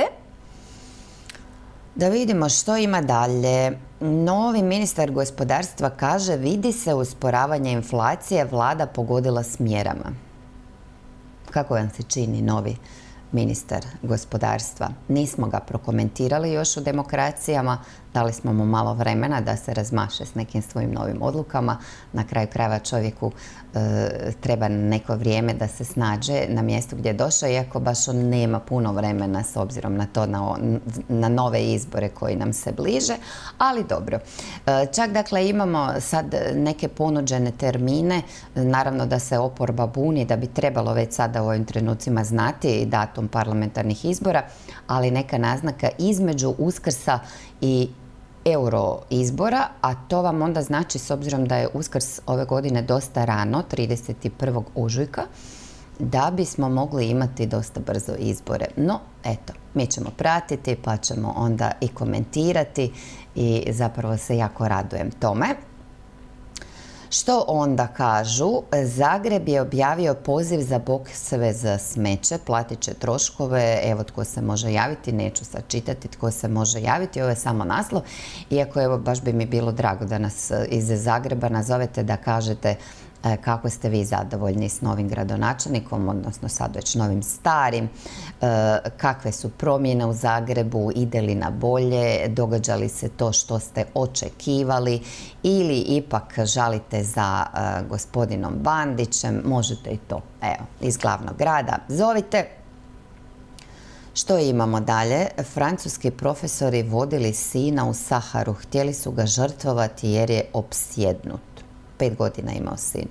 Da vidimo što ima dalje. Novi ministar gospodarstva kaže, vidi se usporavanje inflacije, vlada pogodila s mjerama. Kako vam se čini novi ministar gospodarstva? Nismo ga prokomentirali još u demokracijama, dali smo mu malo vremena da se razmaše s nekim svojim novim odlukama. Na kraju krajeva čovjeku treba neko vrijeme da se snađe na mjestu gdje je došao, iako baš on nema puno vremena s obzirom na to, na nove izbore koji nam se bliže, ali dobro. Čak dakle imamo sad neke ponuđene termine, naravno da se oporba buni, da bi trebalo već sada u ovim trenucima znati datum parlamentarnih izbora, ali neka naznaka između Uskrsa i euro izbora, a to vam onda znači, s obzirom da je Uskrs ove godine dosta rano, 31. ožujka, da bismo mogli imati dosta brzo izbore. No, eto, mi ćemo pratiti pa ćemo onda i komentirati i zapravo se jako radujem tome. Što onda kažu? Zagreb je objavio poziv za bokseve za smeće, platit će troškove, evo tko se može javiti, neću sad čitati tko se može javiti, ovo je samo naslov, iako evo baš bi mi bilo drago da nas iz Zagreba nazovete da kažete kako ste vi zadovoljni s novim gradonačelnikom, odnosno sad već novim starim, kakve su promjene u Zagrebu, ide li na bolje, događa li se to što ste očekivali ili ipak žalite za gospodinom Bandićem, možete i to, evo, iz glavnog grada zovite. Što imamo dalje? Francuski profesori vodili sina u Saharu, htjeli su ga žrtvovati jer je opsjednut. 5 godina imao sin.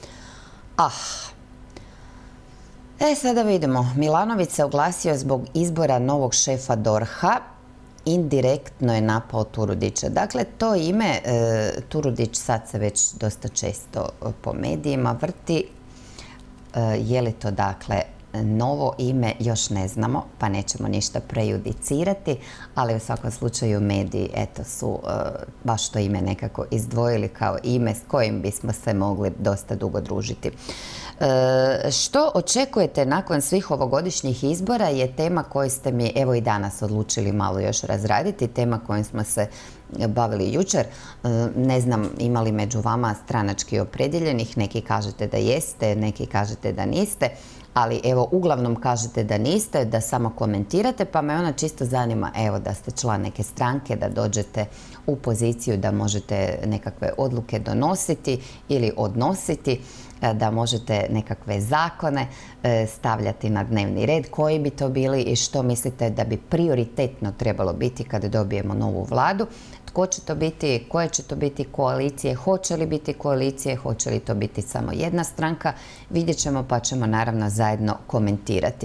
Sada vidimo. Milanović se oglasio zbog izbora novog šefa DORH-a. Indirektno je napao Turudića. Dakle, to ime Turudić sad se već dosta često po medijima vrti. Je li to dakle novo ime, još ne znamo, pa nećemo ništa prejudicirati, ali u svakom slučaju mediji su baš to ime nekako izdvojili kao ime s kojim bismo se mogli dosta dugo družiti. Što očekujete nakon svih ovogodišnjih izbora je tema koju ste mi evo i danas odlučili malo još razraditi, tema kojom smo se bavili jučer. Ne znam ima li među vama stranački opredjeljenih, neki kažete da jeste, neki kažete da niste, ali evo uglavnom kažete da niste, da samo komentirate, pa me ona čisto zanima, evo da ste član neke stranke, da dođete u poziciju da možete nekakve odluke donositi ili odnositi, da možete nekakve zakone stavljati na dnevni red, koji bi to bili i što mislite da bi prioritetno trebalo biti kada dobijemo novu vladu. Tko će to biti, koje će to biti koalicije, hoće li biti koalicije, hoće li to biti samo jedna stranka, vidjet ćemo pa ćemo naravno zajedno komentirati.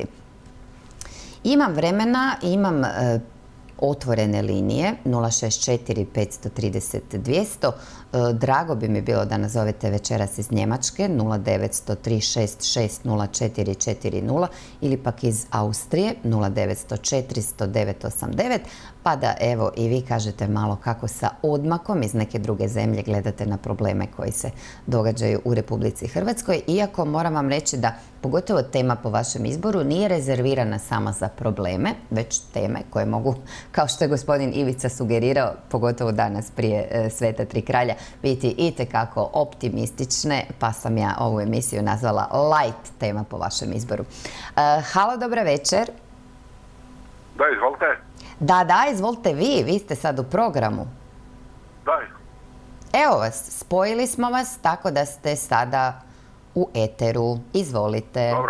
Imam vremena, imam otvorene linije 064 530 200. Drago bi mi bilo da nazovete večeras iz Njemačke 0900 366 0440 ili pak iz Austrije 0900 400 989, pa da evo i vi kažete malo kako sa odmakom iz neke druge zemlje gledate na probleme koji se događaju u Republici Hrvatskoj. Iako moram vam reći da pogotovo tema po vašem izboru nije rezervirana samo za probleme, već teme koje mogu, kao što je gospodin Ivica sugerirao, pogotovo danas prije Sveta Tri kralja, biti itekako optimistične, pa sam ja ovu emisiju nazvala light tema po vašem izboru. Halo, dobra večer. Da, izvolite. Da, izvolite vi ste sad u programu. Da. Evo vas, spojili smo vas tako da ste sada u eteru. Izvolite. Dobro.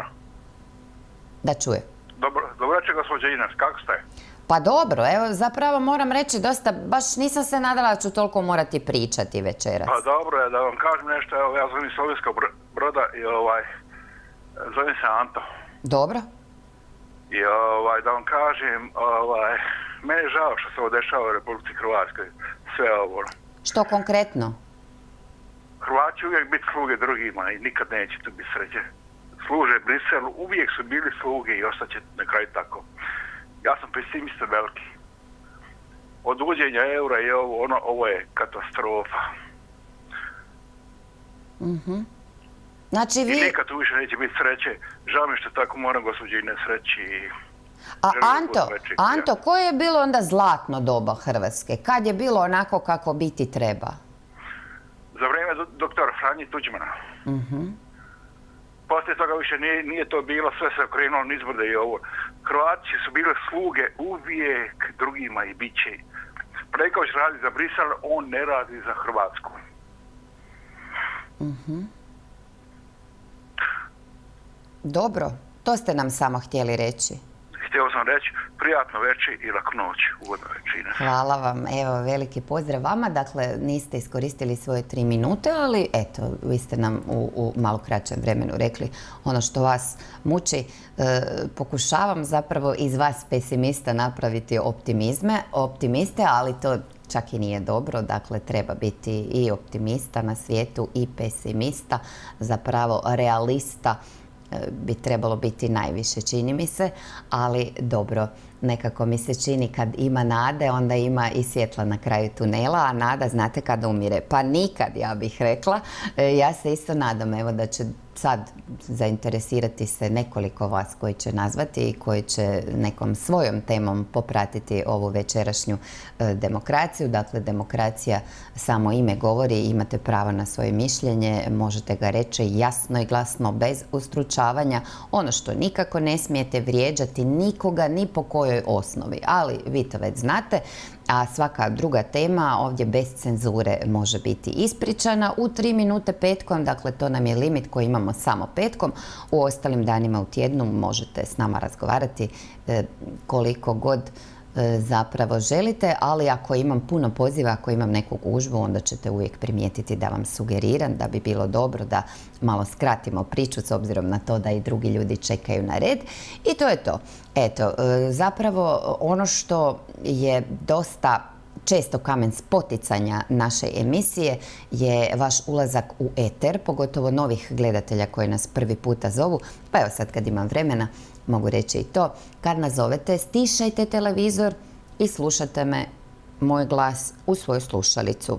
Da čuje. Dobro večer, gospođa Ines, kako ste? Pa dobro, evo zapravo moram reći dosta, baš nisam se nadala da ću toliko morati pričati večeras. Pa dobro je, da vam kažem nešto, evo ja zovem iz Slovenskog Broda i zovem se Anto. Dobro. I da vam kažem, meni je žao što se ovo dešava u Republici Hrvatskoj, sve ovo. Što konkretno? Hrvati će uvijek biti sluge drugima i nikad neće tu biti sreće. Služe Briselu, uvijek su bili sluge i ostaće na kraju tako. Ja sam pesimista veliki. Od uvođenja eura i ovo je katastrofa. Znači vi... I nikad tu više neće biti sreće. Žao mi što tako moram gospođi ne sreći. A Anto, koje je bilo onda zlatno doba Hrvatske? Kad je bilo onako kako biti treba? Za vrijeme doktora Franje Tuđmana. Poslije toga više nije to bilo, sve se okrenulo nizbrdo i ovo. Hrvati su bile sluge uvijek drugima i bit će. Plenković radi za Brisel, on ne radi za Hrvatsku. Dobro, to ste nam samo htjeli reći. Htio sam reći prijatno večer i laku noć, ugodno večer. Hvala vam, evo veliki pozdrav vama. Dakle, niste iskoristili svoje 3 minute, ali eto, vi ste nam u malo kraćem vremenu rekli ono što vas muči. Pokušavam zapravo iz vas pesimista napraviti optimiste, ali to čak i nije dobro. Dakle, treba biti i optimista na svijetu i pesimista, zapravo realista bi trebalo biti najviše, čini mi se, ali dobro, nekako mi se čini kad ima nade, onda ima i svjetla na kraju tunela, a nada znate kada umire? Pa nikad, ja bih rekla. Ja se isto nadam, evo, da će sad zainteresirati se nekoliko vas koji će nazvati i koji će nekom svojom temom popratiti ovu večerašnju demokraciju. Dakle, demokracija, samo ime govori, imate pravo na svoje mišljenje, možete ga reći jasno i glasno, bez ustručavanja. Ono što nikako ne smijete vrijeđati nikoga ni po kojoj osnovi, ali vi to već znate. A svaka druga tema ovdje bez cenzure može biti ispričana u 3 minute petkom, dakle to nam je limit koji imamo samo petkom. U ostalim danima u tjednu možete s nama razgovarati koliko god zapravo želite, ali ako imam puno poziva, ako imam neku gužvu, onda ćete uvijek primijetiti da vam sugeriram da bi bilo dobro da malo skratimo priču s obzirom na to da i drugi ljudi čekaju na red. I to je to. Eto, zapravo ono što je dosta često kamen spoticanja naše emisije je vaš ulazak u eter, pogotovo novih gledatelja koji nas prvi puta zovu. Pa evo sad kad imam vremena mogu reći i to. Kad nazovete, stišajte televizor i slušate me, moj glas, u svoju slušalicu.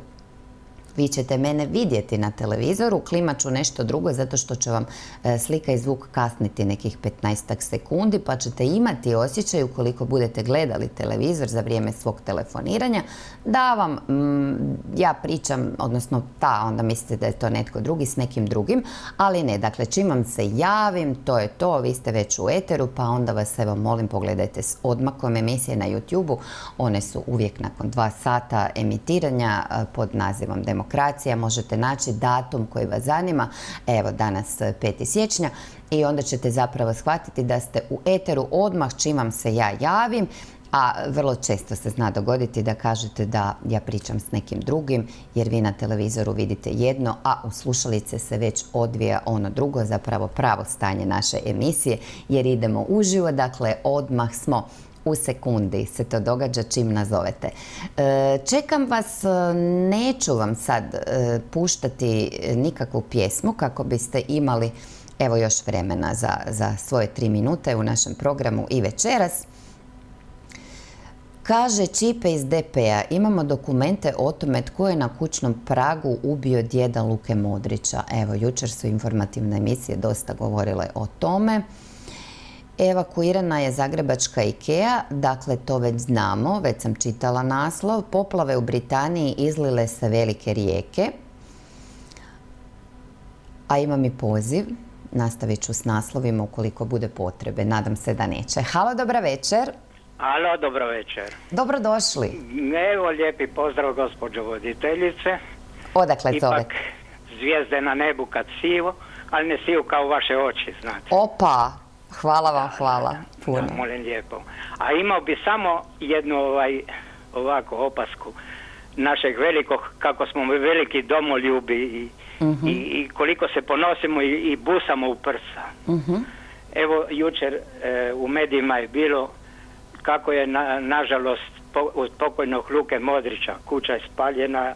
Vi ćete mene vidjeti na televizoru, klimat ću nešto drugo zato što će vam slika i zvuk kasniti nekih 15 sekundi, pa ćete imati osjećaj ukoliko budete gledali televizor za vrijeme svog telefoniranja da vam ja pričam, odnosno onda mislite da je to netko drugi s nekim drugim, ali ne. Dakle, čim vam se javim, to je to, vi ste već u eteru, pa onda vas evo molim pogledajte s odmakom emisije na YouTube-u. One su uvijek nakon 2 sata emitiranja pod nazivom Demokracija. Možete naći datum koji vas zanima, evo danas 5. siječnja, i onda ćete zapravo shvatiti da ste u eteru odmah čim vam se ja javim, a vrlo često se zna dogoditi da kažete da ja pričam s nekim drugim, jer vi na televizoru vidite jedno, a u slušalice se već odvija ono drugo, zapravo pravo stanje naše emisije, jer idemo uživo, dakle odmah smo. U sekundi se to događa čim nazovete. Čekam vas, neću vam sad puštati nikakvu pjesmu kako biste imali evo još vremena za svoje 3 minute u našem programu i večeras. Kaže Čipe iz DP-a, imamo dokumente o tome tko je na kućnom pragu ubio djeda Luke Modrića. Evo, jučer su informativne emisije dosta govorile o tome. Evakuirana je zagrebačka IKEA, dakle to već znamo, već sam čitala naslov. Poplave u Britaniji izlile se velike rijeke. A imam i poziv, nastavit ću s naslovima ukoliko bude potrebe, nadam se da neće. Halo, dobra večer. Halo, dobro večer. Dobrodošli. Evo, lijepi pozdrav gospođo voditeljice. Odakle zovete? Ipak zvijezde na nebu kad sivo, ali ne sivo kao vaše oči, znate. Opa, hvala vam, hvala. Puno. Da, molim lijepo. A imao bi samo jednu ovako opasku našeg velikog, kako smo mi veliki domoljubi i koliko se ponosimo i busamo u prsa. Evo, jučer u medijima je bilo kako je nažalost od pokojnog Luke Modrića kuća je spaljena,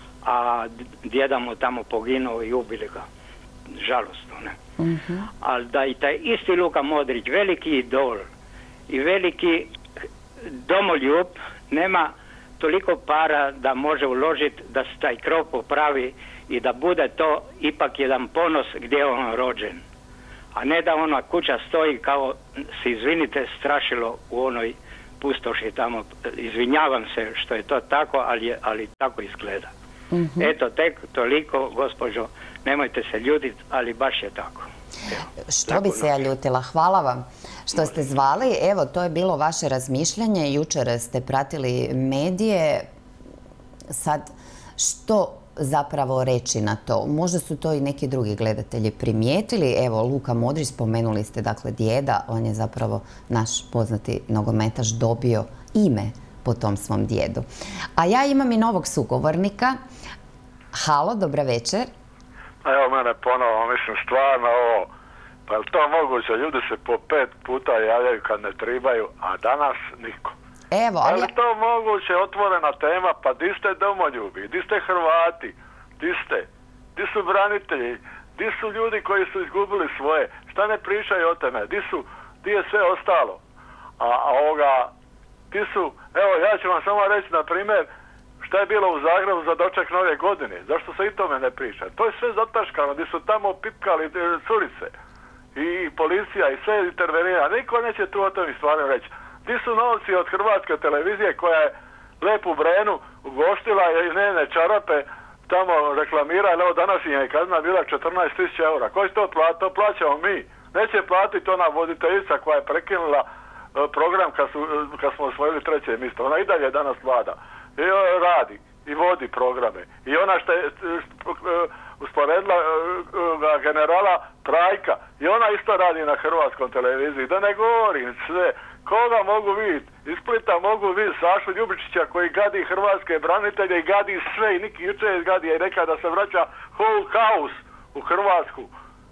a djeda mu tamo poginuo i ubili ga. Žalostno, ne? Ali da i taj isti Luka Modrić, veliki idol i veliki domoljub, nema toliko para da može uložiti da se taj krov popravi i da bude to ipak jedan ponos gdje je on rođen. A ne da ona kuća stoji kao, se izvinite, strašilo u onoj pustoši tamo. Izvinjavam se što je to tako, ali tako izgleda. Eto, tek toliko, gospođo, nemojte se ljutiti, ali baš je tako. Evo, što bi se ja ljutila? Hvala vam što ste zvali. Evo, to je bilo vaše razmišljanje. Jučer ste pratili medije. Sad, što zapravo reći na to? Možda su to i neki drugi gledatelji primijetili. Evo, Luka Modrić, spomenuli ste, dakle, djeda. On je zapravo naš poznati nogometaš dobio ime po tom svom djedu. A ja imam i novog sugovornika. Halo, dobra večer. Evo mene ponovo, mislim stvarno ovo, pa je li to moguće, ljudi se po 5 puta javljaju kad ne tribaju, a danas niko. Evo, ali... Je li to moguće, otvorena tema, pa di ste domoljubi, di ste Hrvati, di ste, di su branitelji, Di su ljudi koji su izgubili svoje? Šta ne pričaju o teme? Di je sve ostalo? Ti su, evo ja ću vam samo reći na primjer šta je bilo u Zagrebu za doček nove godine. Zašto se i tome ne priča? To je sve zataškano, gdje su tamo pipkali curice i policija i sve intervenira. Niko neće tu o tome stvarno reći. Ti su novci od Hrvatske televizije koja je Lepu Brenu ugoštila i njene čarape tamo reklamira, evo danas je kazna bila 14.000 eura. Koji će to platiti? To plaćamo mi. Neće platiti ona voditeljica koja je prekinula program kad smo osvojili 3. mjesto. Ona i dalje danas vlada. I radi i vodi programe. I ona što je usporedila generala Trajka i ona isto radi na Hrvatskom televiziji. Da ne govorim sve. Koga mogu vidjeti? Iz Splita mogu vidjeti Sašu Ljubičića koji gadi hrvatske branitelje i gadi sve i Niki jučer je gadi i rekao da se vraća whole house u Hrvatsku.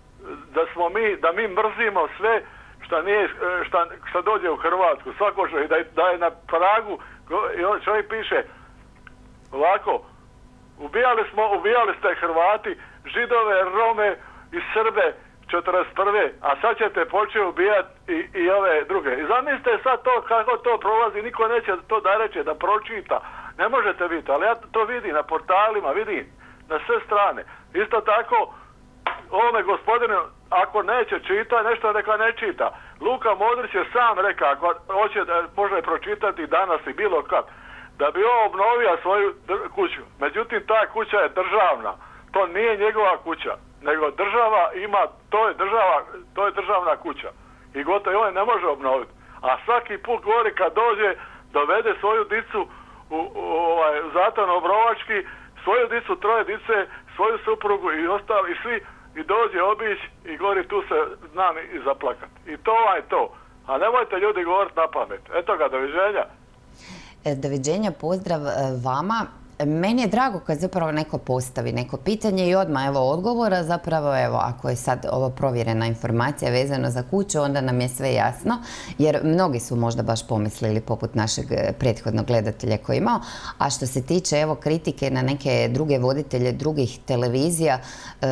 Da mi mrzimo sve što dođe u Hrvatsku. Svako što da je na pragu i čovjek piše ovako, ubijali ste Hrvati, Židove, Rome i Srbe 41. a sad ćete početi ubijati i ove druge. I zamislite sad to kako to prolazi, niko neće to da reče, da pročita. Ne možete vidjeti, ali ja to vidim na portalima, vidim na sve strane. Isto tako, ovome gospodinu, ako neće čita, nešto neka ne čita. Luka Modrić je sam rekao, ako hoće da može pročitati danas i bilo kad, da bi on obnovio svoju kuću. Međutim, ta kuća je državna. To nije njegova kuća, nego država ima, to je državna kuća. I gotovo, i on ne može obnoviti. A svaki put govori kad dođe, dovede svoju dicu u zatvor Obrovački, svoju dicu, 3 dice, svoju suprugu i ostali, i svi, i dođe obić i govori tu se znam i zaplakat. I to je to. A nemojte ljudi govoriti na pamet. Eto ga, doviđenja. Doviđenja, pozdrav vama. Meni je drago kad zapravo neko postavi neko pitanje i odmah evo odgovora. Zapravo evo, ako je sad ovo provjerena informacija vezano za kuću, onda nam je sve jasno. Jer mnogi su možda baš pomislili poput našeg prethodnog gledatelja koji je imao. A što se tiče evo kritike na neke druge voditelje drugih televizija,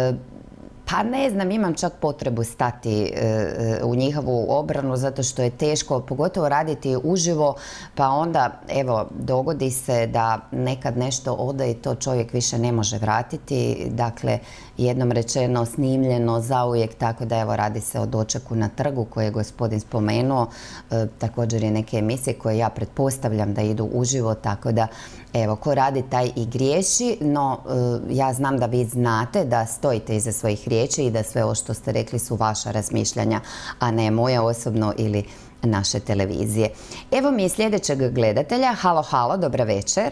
pa ne znam, imam čak potrebu stati u njihovu obranu zato što je teško, pogotovo raditi uživo, pa onda, evo, dogodi se da nekad nešto ode i to čovjek više ne može vratiti. Dakle, jednom rečeno, snimljeno zauvijek, tako da, evo, radi se o Dočeku na trgu koje je gospodin spomenuo. Također je neke emisije koje ja pretpostavljam da idu uživo, tako da, evo, ko radi taj i griješi, no ja znam da vi znate da stojite iza svojih riječi i da sve ovo što ste rekli su vaša razmišljanja, a ne moje osobno ili naše televizije. Evo mi je sljedećeg gledatelja. Halo, halo, dobra večer.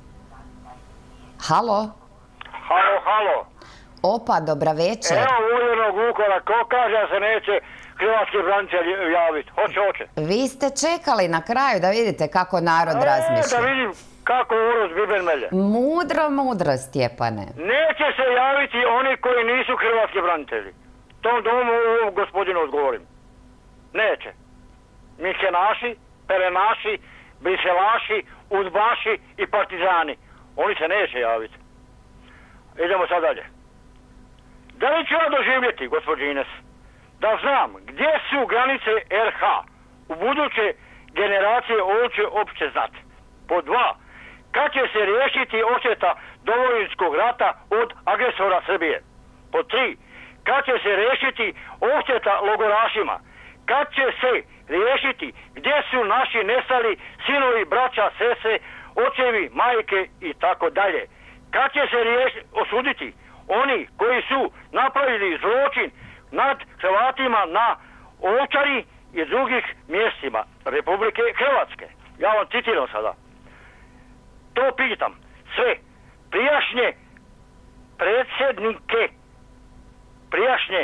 Halo? Halo, halo. Opa, dobra večer. Evo uljenog Vukola, ko kaže da se neće hrvatski branitelj javiti? Hoće. Vi ste čekali na kraju da vidite kako narod razmišlja. Da vidim kako urost Biben melje. Mudro, Stjepane. Neće se javiti oni koji nisu hrvatski branitelji. Tom domu gospodinu odgovorim. Neće. Miskenaši, pelenaši, briselaši, udbaši i partizani. Oni se neće javiti. Idemo sad dalje. Da li ću ja doživjeti, gospođi Ines, da znam gdje su granice RH u buduće generacije hoće opće znati. Pod 2. Kad će se riješiti odšteta Domovinskog rata od agresora Srbije? Pod 3. Kad će se riješiti odšteta logorašima? Kad će se riješiti gdje su naši nestali sinovi, braća, sese, očevi, majke i tako dalje? Kad će se osuditi oni koji su napravili zločin nad Hrvatima na Ovčari i drugih mjestima Republike Hrvatske? Ja vam citiram sada. To pitam sve prijašnje predsjednike, prijašnje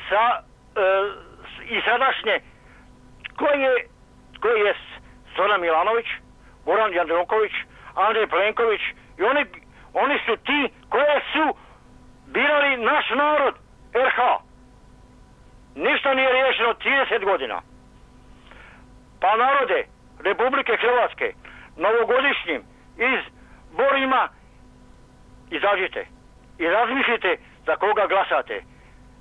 i sadašnje, koji je Zoran Milanović, Goran Jandroković, Andrej Plenković i oni su ti koje su birali naš narod RH. Ništa nije riješeno 30 godina. Pa narode Republike Hrvatske novogodišnjim izborima izađite i razmislite za koga glasate.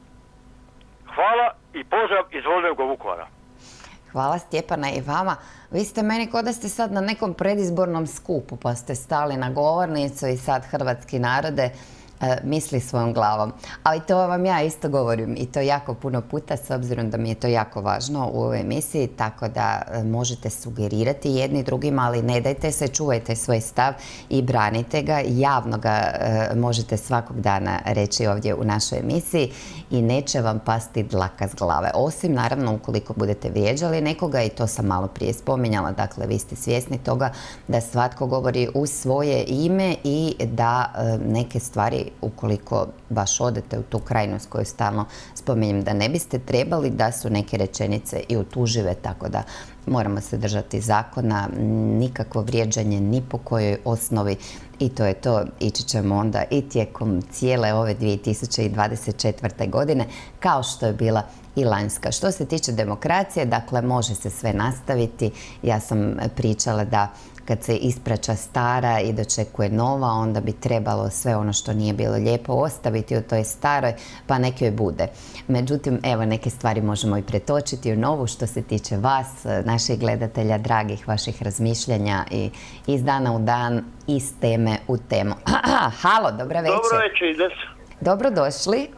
Hvala i pozdrav iz Voljevog Vukovara. Hvala Stjepana i vama. Vi ste meni kao da ste sad na nekom predizbornom skupu pa ste stali na govornicu i sad hrvatski narode misli svojom glavom. Ali to vam ja isto govorim i to jako puno puta s obzirom da mi je to jako važno u ovoj emisiji, tako da možete sugerirati jedni drugima, ali ne dajte se, čuvajte svoj stav i branite ga. Javno ga možete svakog dana reći ovdje u našoj emisiji i neće vam pasti dlaka s glave. Osim naravno ukoliko budete vrijeđali nekoga, i to sam malo prije spominjala, dakle vi ste svjesni toga da svatko govori u svoje ime i da neke stvari, ukoliko baš odete u tu krajnost koju stalno spominjem da ne biste trebali, da su neke rečenice i utužive, tako da moramo se držati zakona, nikakvo vrijeđanje ni po kojoj osnovi i to je to. Ići ćemo onda i tijekom cijele ove 2024. godine kao što je bila i lanjska. Što se tiče demokracije, dakle može se sve nastaviti. Ja sam pričala da kad se ispraća stara i dočekuje nova, onda bi trebalo sve ono što nije bilo lijepo ostaviti u toj staroj, pa nek joj bude. Međutim, evo, neke stvari možemo i pretočiti u novu što se tiče vas, naših gledatelja, dragih vaših razmišljanja i iz dana u dan, iz teme u temu. Halo, dobra večer. Dobro večer, Ines. Dobrodošli.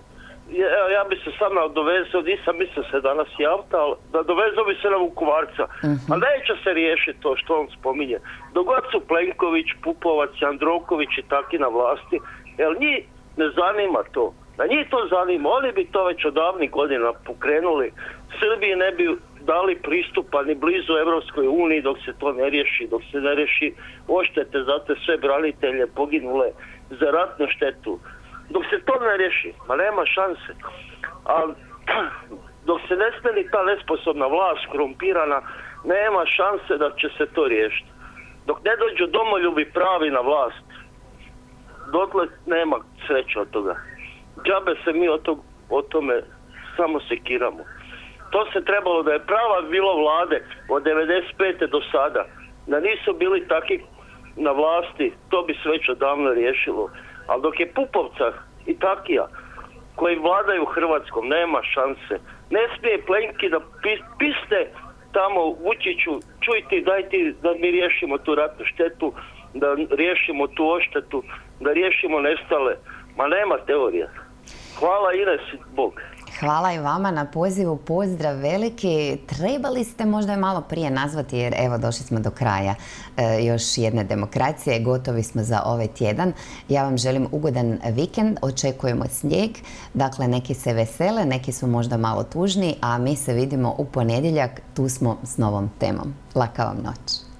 Ja bi se sad nadovezao, nisam mislio se danas javiti, ali nadovezao bi se na Vukovarca. A neće se riješiti to što on spominje. Dogod su Plenković, Pupovac, Jandroković i taki na vlasti, jer njih ne zanima to. Da njih to zanima, oni bi to već od davnih godina pokrenuli. Srbiji ne bi dali pristupa ni blizu Evropskoj uniji dok se to ne riješi, dok se ne riješi odštete za te sve branitelje poginule za ratnu štetu. Dok se to ne riješi, ma nema šanse. A dok se ne smeni ta nesposobna vlast, korumpirana, nema šanse da će se to riješiti. Dok ne dođu domoljubi pravi na vlast, dotle nema sreće od toga. Džabe se mi o tome samo sekiramo. To se trebalo da je prava bilo vlade od 95. do sada, da nisu bili takvi na vlasti, to bi se već odavno riješilo. Ali dok je Pupovca i takija koji vladaju Hrvatskom, nema šanse. Ne smije Plenki da piste tamo Vučiću, čuj ti, daj ti da mi riješimo tu ratnu štetu, da riješimo tu odštetu, da riješimo nestale. Ma nema teorija. Hvala Ines, Bog. Hvala i vama na pozivu, pozdrav veliki. Trebali ste možda malo prije nazvati jer evo došli smo do kraja još jedne demokracije, gotovi smo za ovaj tjedan. Ja vam želim ugodan vikend, očekujemo snijeg, dakle neki se vesele, neki su možda malo tužni, a mi se vidimo u ponedjeljak, tu smo s novom temom. Laka vam noć.